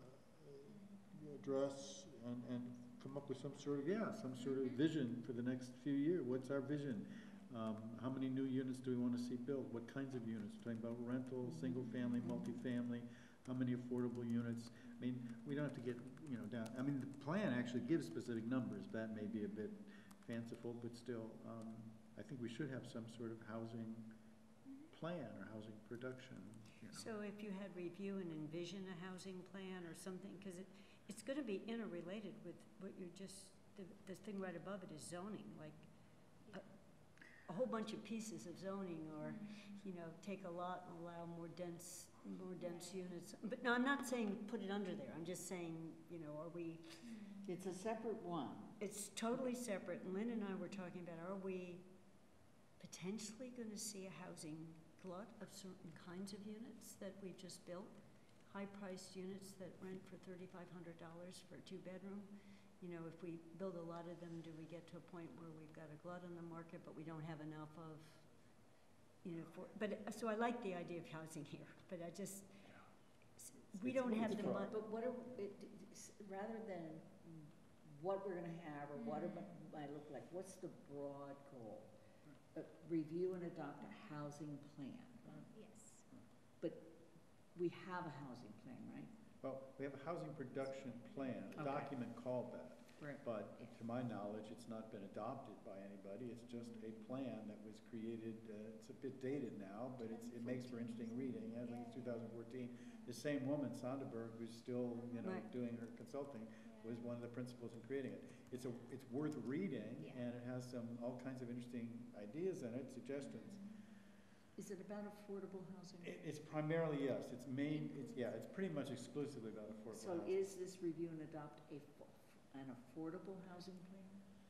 uh, address and, and come up with some sort of, yeah, some sort of vision for the next few years. What's our vision? Um, how many new units do we want to see built? What kinds of units? We're talking about rental, single-family, multifamily, how many affordable units? I mean, we don't have to get, you know, down, I mean, the plan actually gives specific numbers. That may be a bit fanciful, but still, um, I think we should have some sort of housing plan or housing production, you know. So if you had review and envision a housing plan or something, because it, it's gonna be interrelated with what you're just, the, the thing right above it is zoning, like a, a whole bunch of pieces of zoning or, you know, take a lot and allow more dense, more dense units. But no, I'm not saying put it under there, I'm just saying, you know, are we, It's a separate one. it's totally separate, and Lynn and I were talking about, are we potentially gonna see a housing glut of certain kinds of units that we've just built? High-priced units that rent for thirty-five hundred dollars for a two-bedroom? You know, if we build a lot of them, do we get to a point where we've got a glut on the market, but we don't have enough of, you know, for, but, uh, so I like the idea of housing here, but I just, we It's- don't have it's the broad. money. But what are, it, it's- rather than what we're gonna have or what it Mm. might look like, what's the broad goal? Uh, Review and adopt a housing plan. Yes. We have a housing plan, right? Well, we have a housing production plan, a Okay. document called that. Right. But to my knowledge, it's not been adopted by anybody. It's just a plan that was created, uh, it's a bit dated now, but it's, it makes for interesting reading. I think it's two thousand fourteen. The same woman, Sonderberg, who's still, you know, Right. doing her consulting, was one of the principals in creating it. It's a, it's worth reading, Yeah. and it has some, all kinds of interesting ideas in it, suggestions. Is it about affordable housing? It, it's primarily, yes, it's main, it's, yeah, it's pretty much exclusively about affordable So housing. is this review and adopt a, fo- an affordable housing plan?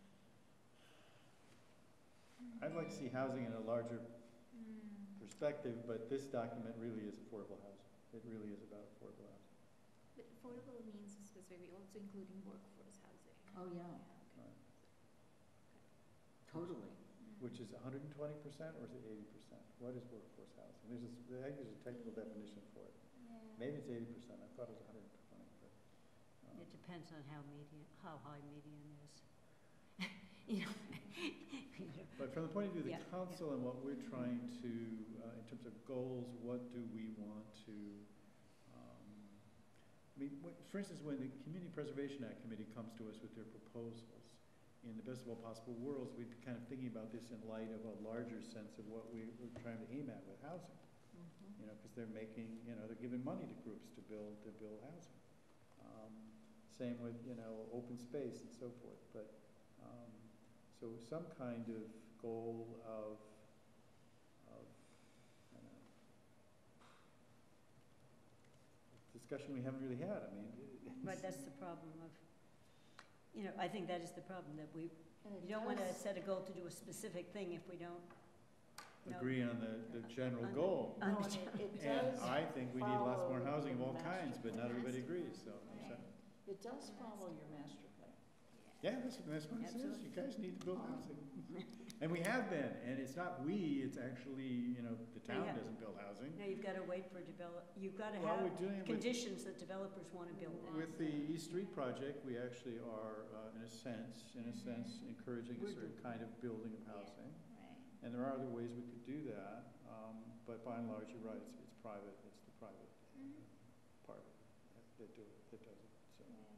I'd like to see housing in a larger Mm. perspective, but this document really is affordable housing. It really is about affordable housing. But affordable means specifically also including workforce housing. Oh, yeah, Yeah, okay. Right. totally. Mm. Which is hundred and twenty percent or is it eighty percent? What is workforce housing? There's a, I think there's a technical definition for it. Yeah. Maybe it's eighty percent. I thought it was hundred and twenty, but. um, It depends on how median, how high median is. you know. You know, But from the point of view of Yeah, the yeah. council and what we're trying to, uh, in terms of goals, what do we want to, um, I mean, wh- for instance, when the Community Preservation Act Committee comes to us with their proposals, in the best of all possible worlds, we'd be kind of thinking about this in light of a larger sense of what we, we're trying to aim at with housing. You know, because they're making, you know, they're giving money to groups to build, to build housing. Um, same with, you know, open space and so forth, but, um, so some kind of goal of, of, I don't know, discussion we haven't really had, I mean. But that's the problem of, you know, I think that is the problem, that we, And it you don't wanna does- set a goal to do a specific thing if we don't know. Agree on the, the general On- goal. on- No, and it, it And does I think we need lots more follow housing of the all master kinds, but not plan. everybody agrees, so I'm Right. sorry. It does follow your master plan. Yeah, that's, that's what it says, Absolutely. you guys need to build housing. And we have been, and it's not we, it's actually, you know, the We town have- doesn't build housing. Now, you've gotta wait for develop, you've gotta Well, have we're doing it with, conditions that developers wanna build in. with the East Street project, we actually are, uh, in a sense, in a sense, encouraging a We're certain doing kind of building of housing. Right. And there are other ways we could do that, um, but by and large, you're right, it's, it's private, it's the private Mhm. part of it that- that do it, that does it, so. Right.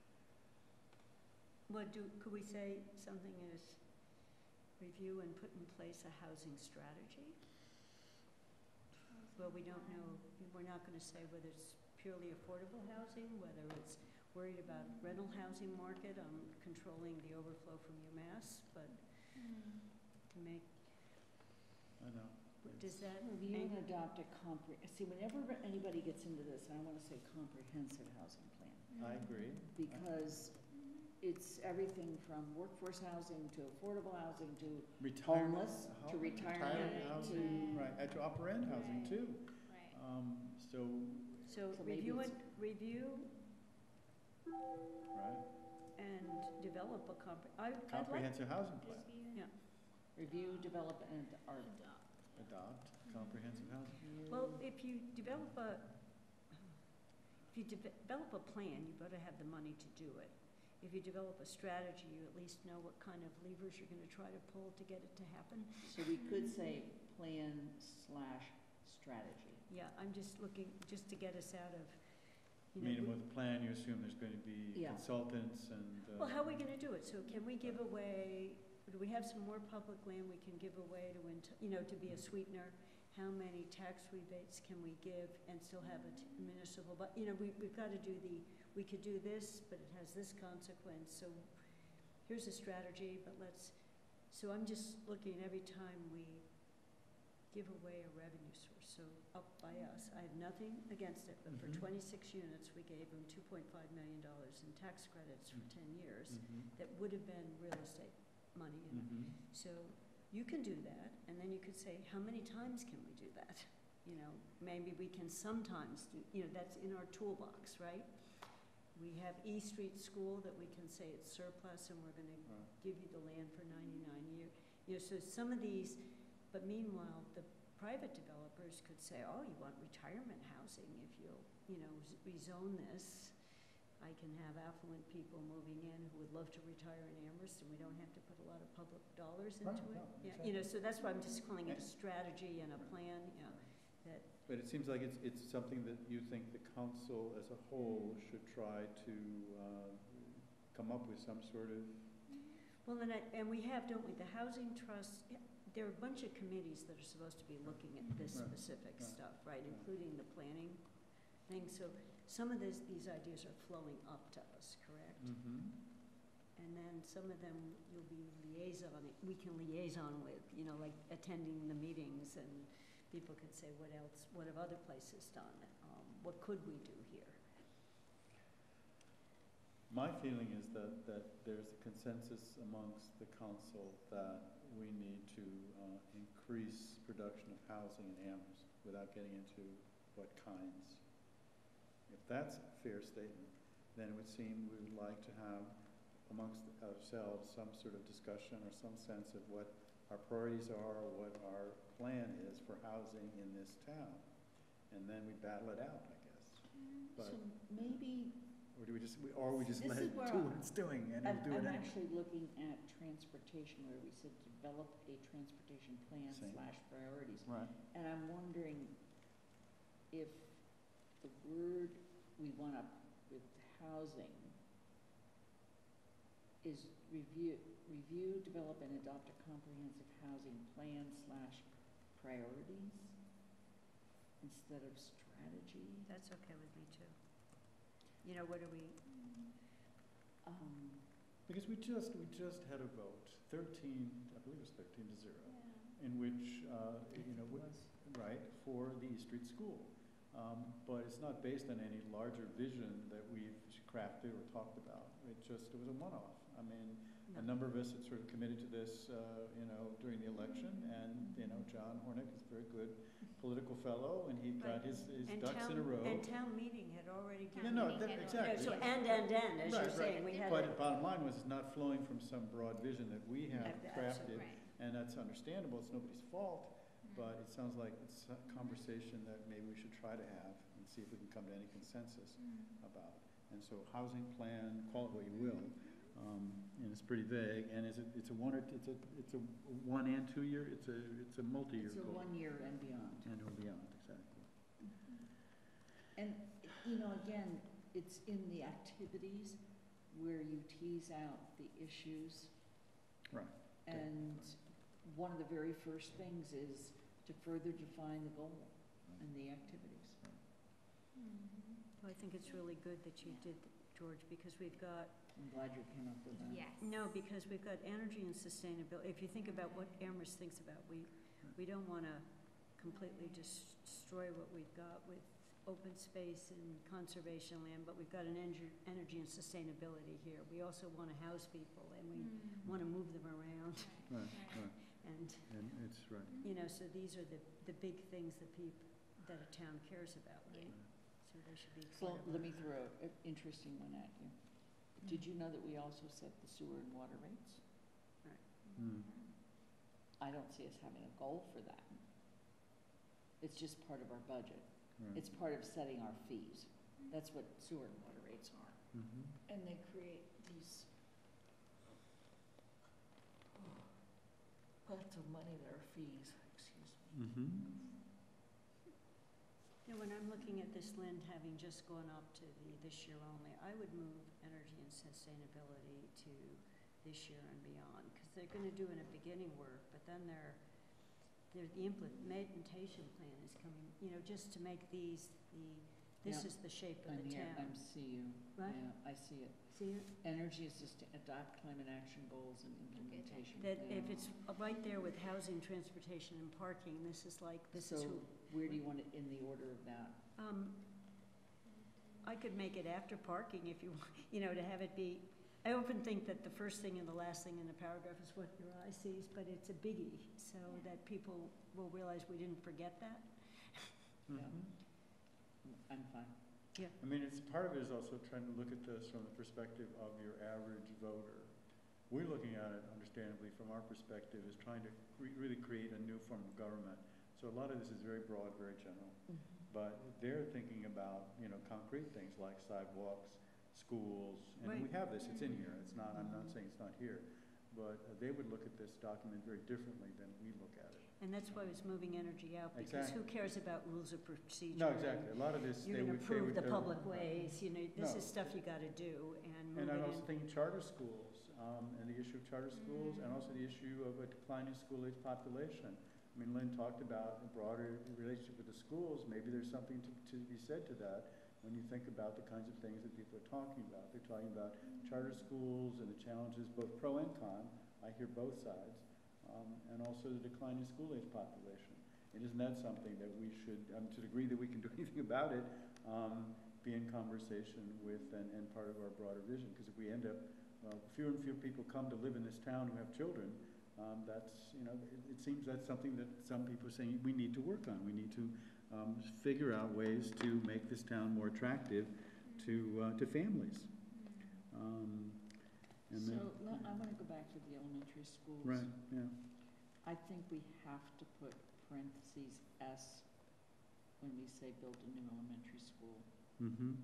What do, could we say something is review and put in place a housing strategy? Well, we don't know, we're not gonna say whether it's purely affordable housing, whether it's worried about rental housing market, um, controlling the overflow from UMass, but Mm. to make, I know. what does that? Review and ang- adopt a compre, see, whenever anybody gets into this, I wanna say comprehensive housing plan. I agree. Because it's everything from workforce housing to affordable housing to Retirement. homeless, to hou- retirement, housing, to- right, and to upper end housing Right. too. Right. Um, so, So So maybe review it's- and, review right, and develop a compre, I, I'd like, comprehensive housing plan, Review. Yeah. review, develop, and or Adopt. adopt comprehensive housing. well, if you develop a, if you deve- develop a plan, you better have the money to do it. If you develop a strategy, you at least know what kind of levers you're gonna try to pull to get it to happen. So we could say plan slash strategy. Yeah, I'm just looking, just to get us out of, I you know. mean, we- with the plan, you assume there's going to be Yeah. consultants and, uh. Well, how are we gonna do it? So can we give away, do we have some more public land we can give away to, int- you know, to be a sweetener? How many tax rebates can we give and still have a t- municipal, but, you know, we, we've gotta do the, we could do this, but it has this consequence, so here's a strategy, but let's, so I'm just looking every time we give away a revenue source, so up by us, I have nothing against it, but for Mhm. twenty-six units, we gave them two point five million dollars in tax credits for Mm. ten years. Mhm. That would have been real estate money, and Mhm. so you can do that, and then you could say, how many times can we do that? You know, maybe we can sometimes do, you know, that's in our toolbox, right? We have E Street School that we can say it's surplus and we're gonna Right. give you the land for ninety-nine year. You know, so some of these, but meanwhile, the private developers could say, oh, you want retirement housing, if you'll, you know, z- rezone this, I can have affluent people moving in who would love to retire in Amherst, and we don't have to put a lot of public dollars Right, into it. no, Yeah, you know, exactly. so that's why I'm just calling it a And- strategy and a plan, you know, that, But it seems like it's, it's something that you think the council as a whole should try to, uh, come up with some sort of, well, and I, and we have, don't we, the housing trust, yeah, there are a bunch of committees that are supposed to be looking at this Right, specific right, stuff, right, right. including the planning thing, so some of this, these ideas are flowing up to us, correct? mm-hmm, And then some of them you'll be liaison, we can liaison with, you know, like attending the meetings, and people could say, what else, what have other places done? Um, what could we do here? my feeling is that, that there's a consensus amongst the council that we need to, uh, increase production of housing in Amherst without getting into what kinds. If that's a fair statement, then it would seem we would like to have amongst ourselves some sort of discussion or some sense of what our priorities are, or what our plan is for housing in this town. And then we battle it out, I guess. So But, maybe Or do we just, we- or we just This let is it where do I- what it's doing and I'm, it'll do it I'm anyway? actually looking at transportation, where we said develop a transportation plan Same. slash priorities. Right. And I'm wondering if the word we want up with housing is review, review, develop, and adopt a comprehensive housing plan slash priorities instead of strategy. That's okay with me too. You know, what are we, Um, Because we just, we just had a vote, thirteen, I believe it was thirteen to zero, Yeah. in which, uh, you know, it w- was. right, for the East Street School. Um, but it's not based on any larger vision that we've crafted or talked about. It just, it was a one-off. I mean, a no, number of us had sort of committed to this, uh, you know, during the election, and, you know, John Hornick is a very good political fellow, and he got Right. his, his and ducks town, in a row. and town meeting had already Town given. no, meeting that- had You know, exactly. so and, and, and, as Right, you're right. saying, we had But a, the bottom line was, it's not flowing from some broad vision that we have Ab- crafted, Right. and that's understandable, it's nobody's fault, Mm. but it sounds like it's a conversation that maybe we should try to have and see if we can come to any consensus Mm. about. And so housing plan, call it what you will, um, and it's pretty vague, and is it, it's a one or, it's a, it's a one and two year, it's a, it's a multi-year It's a goal. one year and beyond. And or beyond, exactly. And, you know, again, it's in the activities where you tease out the issues. Right. And one of the very first things is to further define the goal and the activities. Mhm. well, I think it's really good that you did, George, because we've got, I'm glad you came up with that. Yes. no, because we've got energy and sustainability. If you think about what Amherst thinks about, we, we don't wanna completely just destroy what we've got with open space and conservation land, but we've got an energy, energy and sustainability here. We also wanna house people, and we Mm. wanna move them around, Right, right, and, and it's, right. you know, so these are the, the big things that peop, that a town cares about, right? So they should be So part of let our- me throw an interesting one at you. Did you know that we also set the sewer and water rates? Mm. I don't see us having a goal for that. It's just part of our budget. Right. It's part of setting our fees. That's what sewer and water rates are. Mhm. And they create these pots of money that are fees, excuse me. Mhm. You know, when I'm looking at this, Lynn, having just gone up to the this year only, I would move energy and sustainability to this year and beyond, because they're gonna do in a beginning work, but then they're, they're, the implementation plan is coming, you know, just to make these, the, this Yeah. is the shape of I'm the here, town. I'm see you. Right? Yeah, I see it. See it? Energy is just to adopt climate action goals and implementation. That plan. if it's right there with housing, transportation, and parking, this is like, this is So who. where do you want it in the order of that? Um, I could make it after parking if you, want, you know, to have it be, I often think that the first thing and the last thing in the paragraph is what your eye sees, but it's a biggie, so that people will realize we didn't forget that. Yeah. Mhm. I'm fine. I mean, it's, part of it is also trying to look at this from the perspective of your average voter. We're looking at it, understandably, from our perspective, as trying to re- really create a new form of government. So a lot of this is very broad, very general. But they're thinking about, you know, concrete things like sidewalks, schools, and we Right. have this, it's in here, it's not, I'm not saying it's not here. But uh, they would look at this document very differently than we look at it. And that's why I was moving energy out, because who Exactly. cares about rules of procedure? No, exactly, a lot of this, You're they gonna would, they prove would. the they would- public ways, you know, this No. is stuff you gotta do, and And moving I'm also in. thinking charter schools, um, and the issue of charter schools, and also the issue of a declining school-age population. I mean, Lynn talked about a broader relationship with the schools, maybe there's something to, to be said to that when you think about the kinds of things that people are talking about. They're talking about charter schools and the challenges, both pro and con, I hear both sides, um, and also the declining school-age population. And isn't that something that we should, um, to the degree that we can do anything about it, um, be in conversation with and, and part of our broader vision? Because if we end up, well, fewer and fewer people come to live in this town who have children, um, that's, you know, it, it seems that's something that some people are saying we need to work on. We need to um, figure out ways to make this town more attractive to, uh, to families. Um, and So, then, le- I wanna go back to the elementary schools. right, yeah. I think we have to put parentheses S when we say build a new elementary school. Mm-hmm.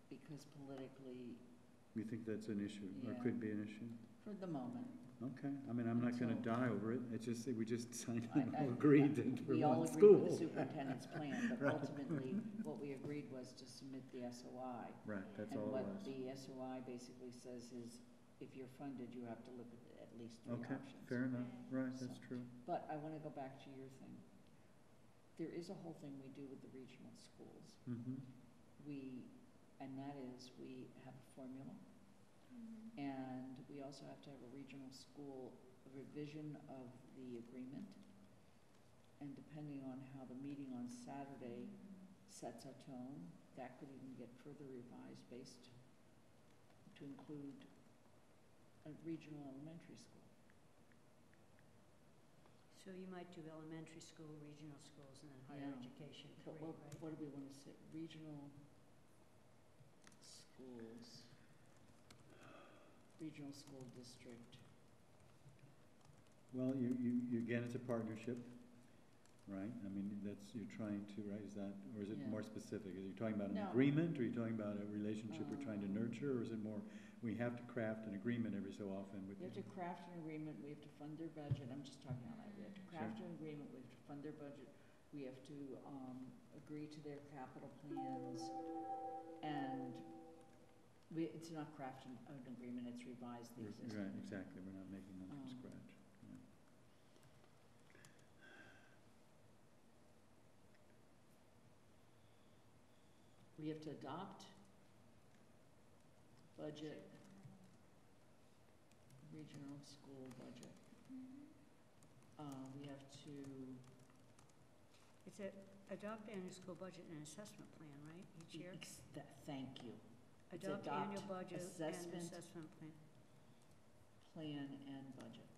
because politically, You think that's an issue, or Yeah. could be an issue? for the moment, Okay, I mean, I'm not gonna Until- die over it, it's just, that we just signed, I- I- agreed that for we all one agreed with the school. superintendent's plan, but Right. ultimately, what we agreed was to submit the S O I. Right, that's And all it what was. the S O I basically says is, if you're funded, you have to look at at least three Okay, options. fair enough, right, that's So- true. But I wanna go back to your thing. There is a whole thing we do with the regional schools. Mm-hmm, We, and that is, we have a formula, Mhm. and we also have to have a regional school revision of the agreement. And depending on how the meeting on Saturday sets a tone, that could even get further revised based to include a regional elementary school. So you might do elementary school, regional schools, and then higher Yeah. education But three, what, right? what do we wanna say, regional schools, regional school district, well, you, you, you, again, it's a partnership, right? I mean, that's, you're trying to, right, is that, or is it Yeah. more specific? Are you talking about an No. agreement, or are you talking about a relationship we're trying to Um, nurture, or is it more, we have to craft an agreement every so often with we have the? to craft an agreement, we have to fund their budget, I'm just talking out loud, we have to craft an agreement, we have to fund their budget, we have to, um, agree to their capital plans, and we, it's not crafting an agreement, it's revise the We're- existing. Right, exactly, we're not making them from Um, scratch. yeah. We have to adopt budget, regional school budget. Mhm. Uh, we have to, It's a, adopt annual school budget and assessment plan, right, each year? ex- that, thank you, It's Adopt annual adopt budget and assessment. assessment plan. plan and budget.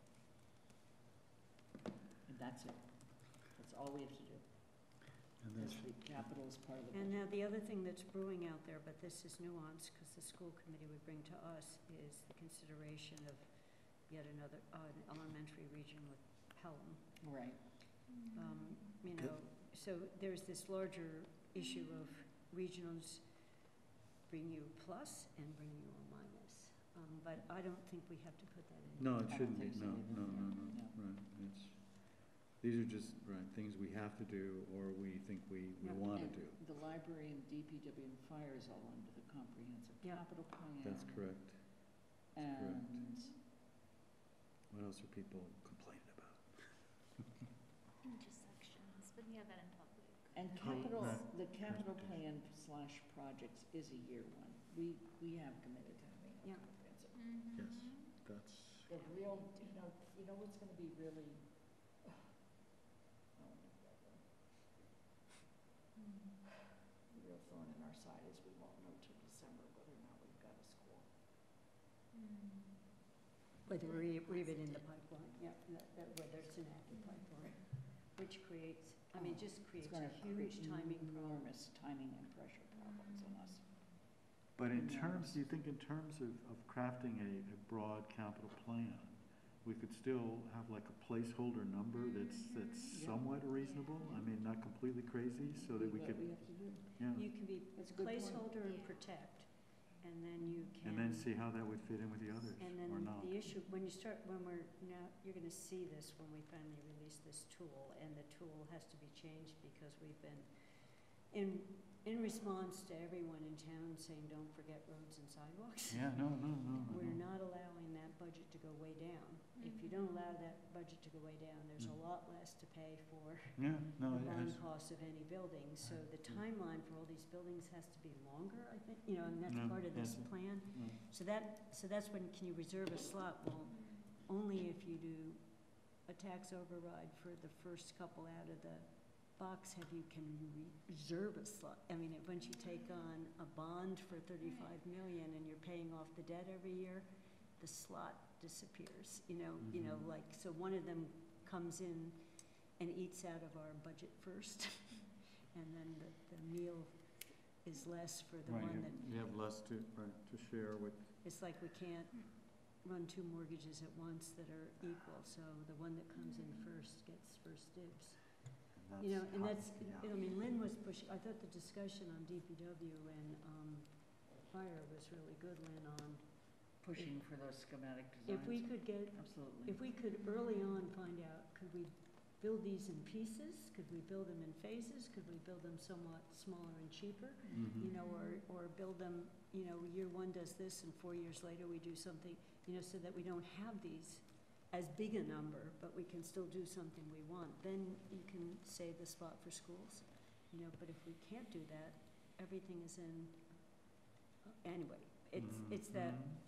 And that's it. That's all we have to do. And Because that's, the capital is part of the And budget. now the other thing that's brewing out there, but this is nuanced, because the school committee would bring to us, is the consideration of yet another, uh, an elementary region with Pelham. Right. Um, you know, so there's this larger issue of regionals bring you a plus and bring you a minus. Um, but I don't think we have to put that in. no, it I don't shouldn't be, think so no, either. no, no, no, No. right, it's, these are just, right, things we have to do, or we think we, we Yeah. wanna And do. the library and D P W and fire is all under the comprehensive Yeah. capital plan. That's correct. And What else are people complaining about? Intersections, but yeah, that in public. And Right. capital, Right. the capital plan slash projects is a year one. We, we have committed to having a Yeah. comprehensive. Mhm. Yes, that's, The real, you know, you know what's gonna be really, oh, Mhm. the real thorn in our side is we won't know till December whether or not we've got a school. Mhm. Whether we're, we're even in the pipeline, yeah, that, that, whether it's an active pipeline, which creates, I mean, Oh, just It's creates gonna a huge create timing problem. enormous timing and pressure problems on us. But in Who terms, knows? do you think in terms of, of crafting a, a broad capital plan, we could still have like a placeholder number that's, that's Yeah. somewhat reasonable? I mean, not completely crazy, so that we What could, we have to do. yeah, You can be That's a good point. placeholder and Yeah. protect, and then you can. and then see how that would fit in with the others, And or then not. the issue, when you start, when we're now, you're gonna see this when we finally release this tool, and the tool has to be changed because we've been, in, in response to everyone in town saying, don't forget roads and sidewalks. Yeah, no, no, no, no. We're no. not allowing that budget to go way down. If you don't allow that budget to go way down, there's a Mm. lot less to pay for Yeah, no, the it bond has, costs of any building, so the Mm. timeline for all these buildings has to be longer, I think, you know, and that's Yeah, part of this yes. plan. Mm. So that, so that's when, can you reserve a slot? Well, only if you do a tax override for the first couple out of the box have you can re- reserve a slot. I mean, if- once you take on a bond for thirty-five million and you're paying off the debt every year, the slot disappears, you know, you know, Mhm. like, so one of them comes in and eats out of our budget first, and then the, the meal is less for the right, one you, that, you have less to, right, to share with, it's like we can't run two mortgages at once that are equal, so the one that comes in first gets first dibs. and You know, that's and tough, that's, yeah. I mean, Lynn was pushing, I thought the discussion on D P W and, um, Fire was really good, Lynn, on, Pushing for those schematic if we designs. could get, Absolutely. if we could early on find out, could we build these in pieces? Could we build them in phases? Could we build them somewhat smaller and cheaper? Mhm. You know, or, or build them, you know, year one does this and four years later we do something, you know, so that we don't have these as big a number, but we can still do something we want. Then you can save the spot for schools, you know, but if we can't do that, everything is in, anyway, it's, it's that Mhm.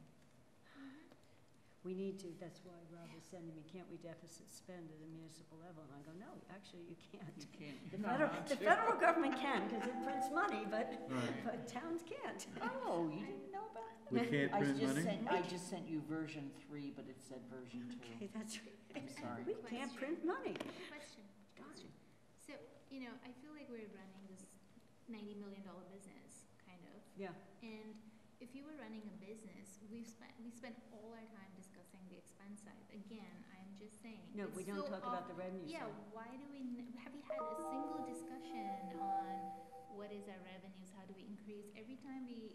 we need to, that's why Rob is sending me, can't we deficit spend at a municipal level? And I go, no, actually you can't. You can't. The You're not federal, allowed the to. federal government can, because it prints money, but, Right. but towns can't. Oh, you didn't know about that? We can't I print just money? sent, I just sent you version three, but it said version Okay, two. that's right. I'm sorry. We can't print money. Question, Darn. question. So, you know, I feel like we're running this ninety million dollar business, kind of. Yeah, And if you were running a business, we've spent, we spent all our time discussing the expense side. Again, I'm just saying. no, it's we don't so talk about off- the revenue Yeah, side. why do we, n- have we had a single discussion on what is our revenues, how do we increase? Every time we,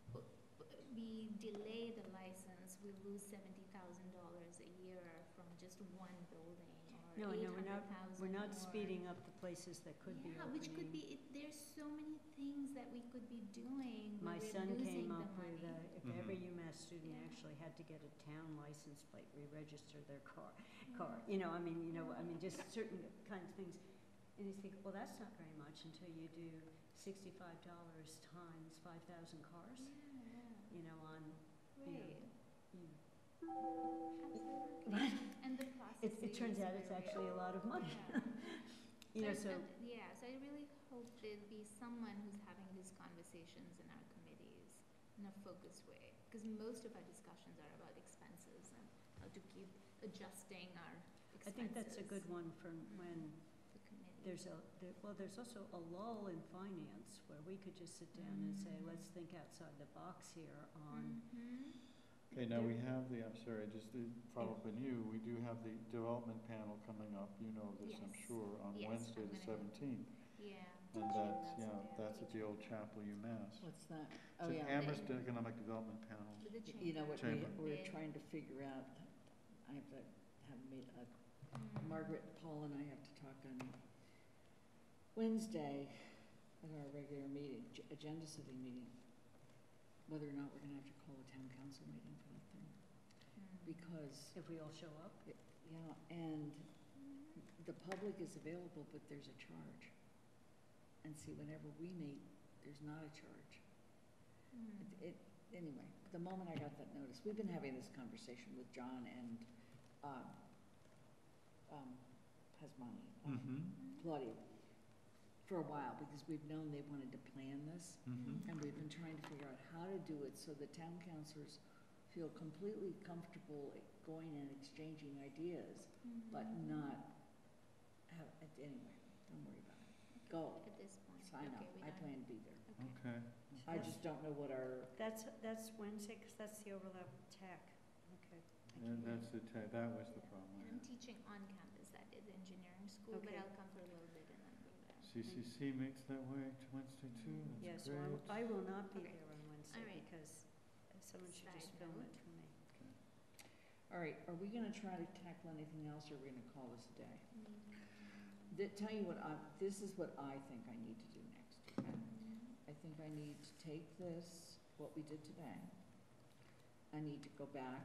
we delay the license, we lose seventy thousand dollars a year from just one building, No, or I eight know, we're hundred not, thousand. we're not speeding up the places that could be Yeah, which could opening. be, it, there's so many things that we could be doing My where we're son losing came the up with, money. uh, if Mhm. every UMass student Yeah. actually had to get a town license plate, re-register their car, car, you know, I mean, you know, I mean, just certain kinds of things. And you think, well, that's not very much until you do sixty-five dollars times five thousand cars, Yeah, you know, on, yeah, you know, right. you, Absolutely. And the process. it, it turns out it's actually a lot of money. You know, so, Yeah, so I really hope there'll be someone who's having these conversations in our committees in a focused way. Because most of our discussions are about expenses and how to keep adjusting our expenses. I think that's a good one for when The committee. there's a, there, well, there's also a lull in finance where we could just sit down and say, Mm. let's think outside the box here on, Mhm. Okay, now we have the, I'm sorry, I just did follow up on you, we do have the development panel coming up, you know this, I'm Yes. sure, on Yes, Wednesday I'm the gonna go. seventeenth. Yeah. And teaching, that's, the yeah, day I'm that's at the teaching. old chapel UMass. What's that? It's Oh, an yeah. Amherst Economic Development Panel. With the Y- You know what, we, Chamber. we're Bid. trying to figure out, I have to have me, uh, Mm. Margaret, Paul and I have to talk on Wednesday at our regular meeting, ag- agenda setting meeting, whether or not we're gonna have to call a town council meeting for that thing. Mm. Because, if we all show up. yeah, and the public is available, but there's a charge. And see, whenever we meet, there's not a charge. Mm. It, it, anyway, the moment I got that notice, we've been having this conversation with John and, um, um, Pasmani, um, Mm-hmm, Claudia, for a while, because we've known they wanted to plan this, mm-hmm. and we've been trying to figure out how to do it so the town councilors feel completely comfortable going and exchanging ideas, but Mhm. not have, anyway, don't worry about it. Go, At this point. sign up, Okay, we I don't- plan to be there. Okay. Okay, I just don't know what our, That's, that's Wednesday, because that's the overlap with TAC. Okay. and that's the, ta- that was the problem. And I'm teaching on campus at the engineering school, but Okay. I'll come for a little bit and then go back. C C C makes that way to Wednesday too, Yeah, that's so I w- great. I will not be Okay. there on Wednesday All right. because someone should just Side film note. it for me. all right, are we gonna try to tackle anything else, or are we gonna call this a day? Mm. Th- tell you what, I, this is what I think I need to do next, okay? Mm. I think I need to take this, what we did today, I need to go back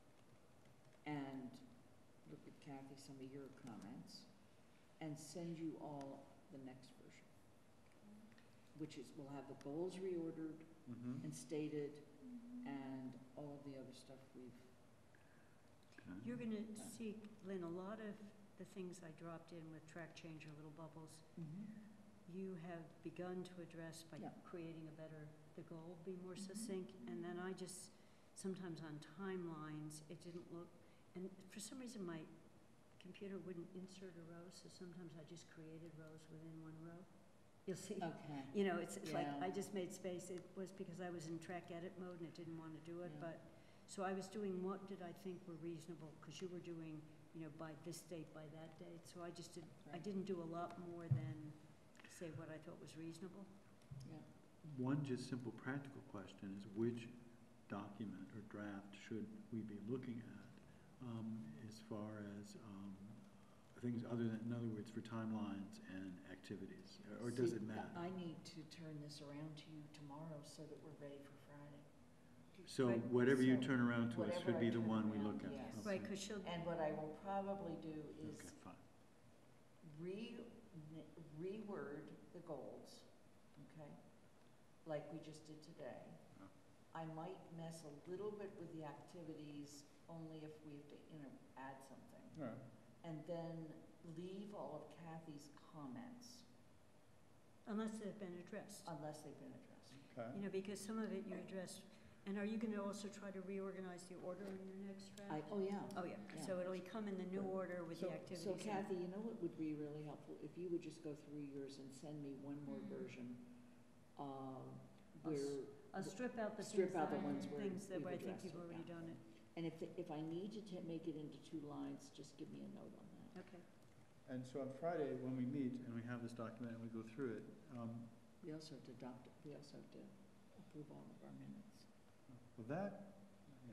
and look at Kathy, some of your comments, and send you all the next version, which is, we'll have the goals reordered Mm-hmm. and stated, Mhm. and all of the other stuff we've, You're gonna see, Lynn, a lot of the things I dropped in with track change or little bubbles, you have begun to address by Yeah. creating a better, the goal be more succinct, and then I just, sometimes on timelines, it didn't look, and for some reason my computer wouldn't insert a row, so sometimes I just created rows within one row. You'll see, okay, you know, it's, it's like, Yeah. I just made space, it was because I was in track edit mode and it didn't wanna do it, Yeah. but, so I was doing what did I think were reasonable, cause you were doing, you know, by this date, by that date, so I just did, I Right. didn't do a lot more than say what I thought was reasonable. yeah. one just simple practical question is which document or draft should we be looking at, um, as far as, um, things other than, in other words, for timelines and activities, or does See, it matter? I need to turn this around to you tomorrow so that we're ready for Friday. So Right. whatever you So turn around to us whatever should I be the turn one we around, look at. yes. Okay. Right, because she'll, And what I will probably do is Okay, fine. re, reword the goals, okay? Like we just did today. Oh. I might mess a little bit with the activities, only if we have to, you know, add something. All right. And then leave all of Kathy's comments, unless they've been addressed. unless they've been addressed. Okay. You know, because some of it you addressed, and are you gonna also try to reorganize the order in your next I, draft? oh, yeah. Oh, yeah, yeah. so it'll come in the new Right. order with So- the activities. So in. Kathy, you know what would be really helpful? If you would just go through yours and send me one more Mm. version, uh, I'll s- where, I'll strip out the strip things out that, the I- ones where things that we've I think addressed you've it, already yeah. done it. and if, the- if I need to ta- make it into two lines, just give me a note on that. Okay. And so on Friday, When we meet and we have this document and we go through it, um, We also have to adopt, it. We also have to approve all of our minutes. well, that, yeah,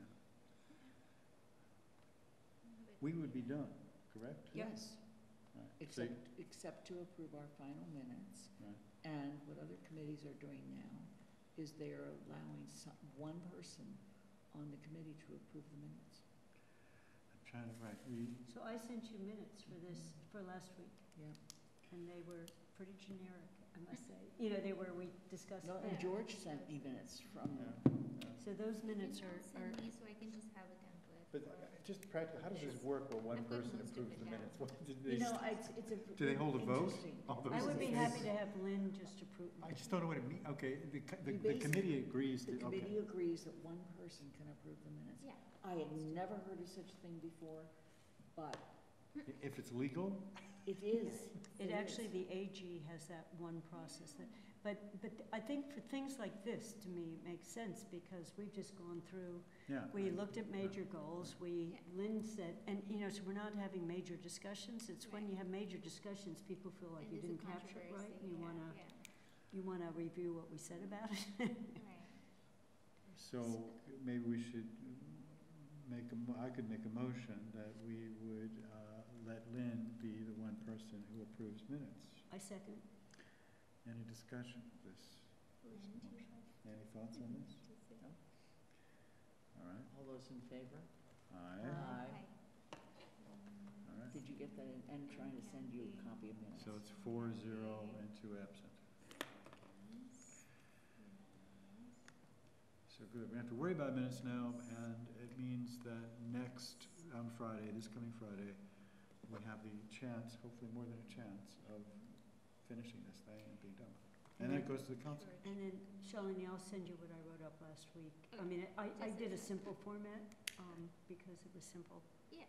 we would be done, correct? Yep. Yes, Right. So you- except, except to approve our final minutes. Right. And what other committees are doing now is they're allowing some, one person on the committee to approve the minutes. I'm trying to, right, we, So I sent you minutes for this, for last week, Yeah. and they were pretty generic, I must say. You know, they were, we discussed. No, and that. George sent me minutes from, yeah, yeah. So those minutes Can are, you are, send me so I can just have a template? But for- uh, just practically, how does this work where one I've got person most of approves it the down. minutes? What did you they know, st- I, it's it's a. Do they hold a vote? interesting- All those I would be in happy favor? to have Lynn just approve. I just don't know what it means, okay, the, co- the, You the basi- committee agrees The to, okay. committee agrees that one person can approve the minutes. Yeah. I had never heard of such a thing before, but I- If it's legal, it is. It actually, is. the A G has that one process that, but, but I think for things like this, to me, it makes sense because we've just gone through, yeah. we looked at major goals, we, Lynn said, and, you know, so we're not having major discussions. It's when Right. you have major discussions, people feel like And you there's a didn't capture it right, controversy, and you yeah, wanna, yeah, you wanna review what we said about it. right. So maybe we should make a, mo- I could make a motion that we would, uh, let Lynn be the one person who approves minutes. I second. Any discussion of this? Lynn, do you have? Any thoughts on this? to say? No. All right, All those in favor? aye, Aye. Okay. all right. Did you get that? in- And trying to send you a copy of minutes. So it's four zero and two absent. So good, we don't have to worry about minutes now, and it means that next, on Friday, this coming Friday, we have the chance, hopefully more than a chance, of finishing this thing and being done with it. And then it goes to the council. And then, Shalini, I'll send you what I wrote up last week. I mean, I, I Just did a accept. simple format, um, because it was simple. Yeah.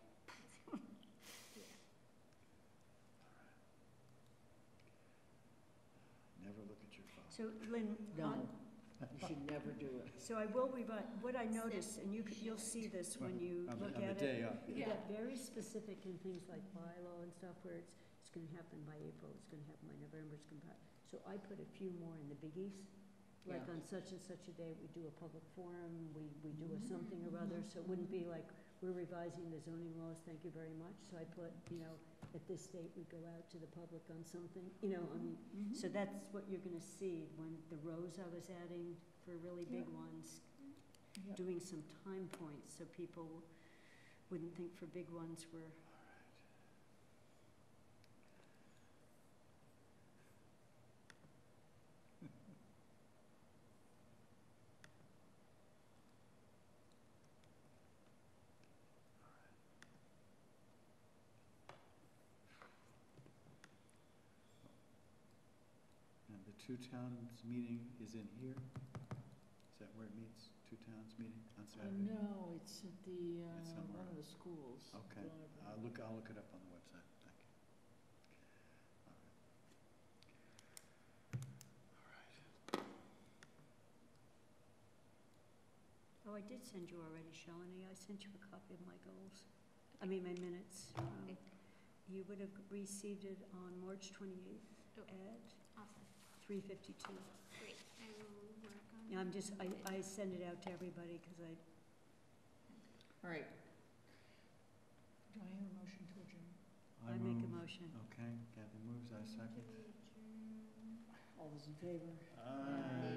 Never look at your phone. So Lynn, No, on- you should never do it. so I will revise, what I noticed, and you, c- you'll see this when you On the- look on the at day it. of. You Yeah. get very specific in things like bylaw and stuff where it's, it's gonna happen by April, it's gonna happen by November, it's gonna, be- so I put a few more in the biggies. Like Yeah. on such and such a day, we do a public forum, we, we do a Mhm. something or other, so it wouldn't be like, we're revising the zoning laws, thank you very much. So I put, you know, at this date, we go out to the public on something, you know, I mean, Mhm. so that's what you're gonna see when the rows I was adding for really big Yeah. ones, Yep. doing some time points, so people wouldn't think for big ones we're, And the two towns meeting is in here? Is that where it meets, two towns meeting on Uh, Saturday? no, it's at the, uh, It's somewhere one of the else. schools. Okay, Library. I'll look, I'll look it up on the website, thank you. oh, I did send you already, Shalini, I sent you a copy of my goals, I mean, my minutes. Um, Okay. You would have received it on March twenty-eighth Okay. at Awesome. three fifty-two. Great, I will work on. Yeah, I'm just, I, it. I send it out to everybody, because I, All right. Do I hear a motion to adjourn? I make a move. motion. Okay, Kathy moves, I second. To adjourn. All those in favor? Aye.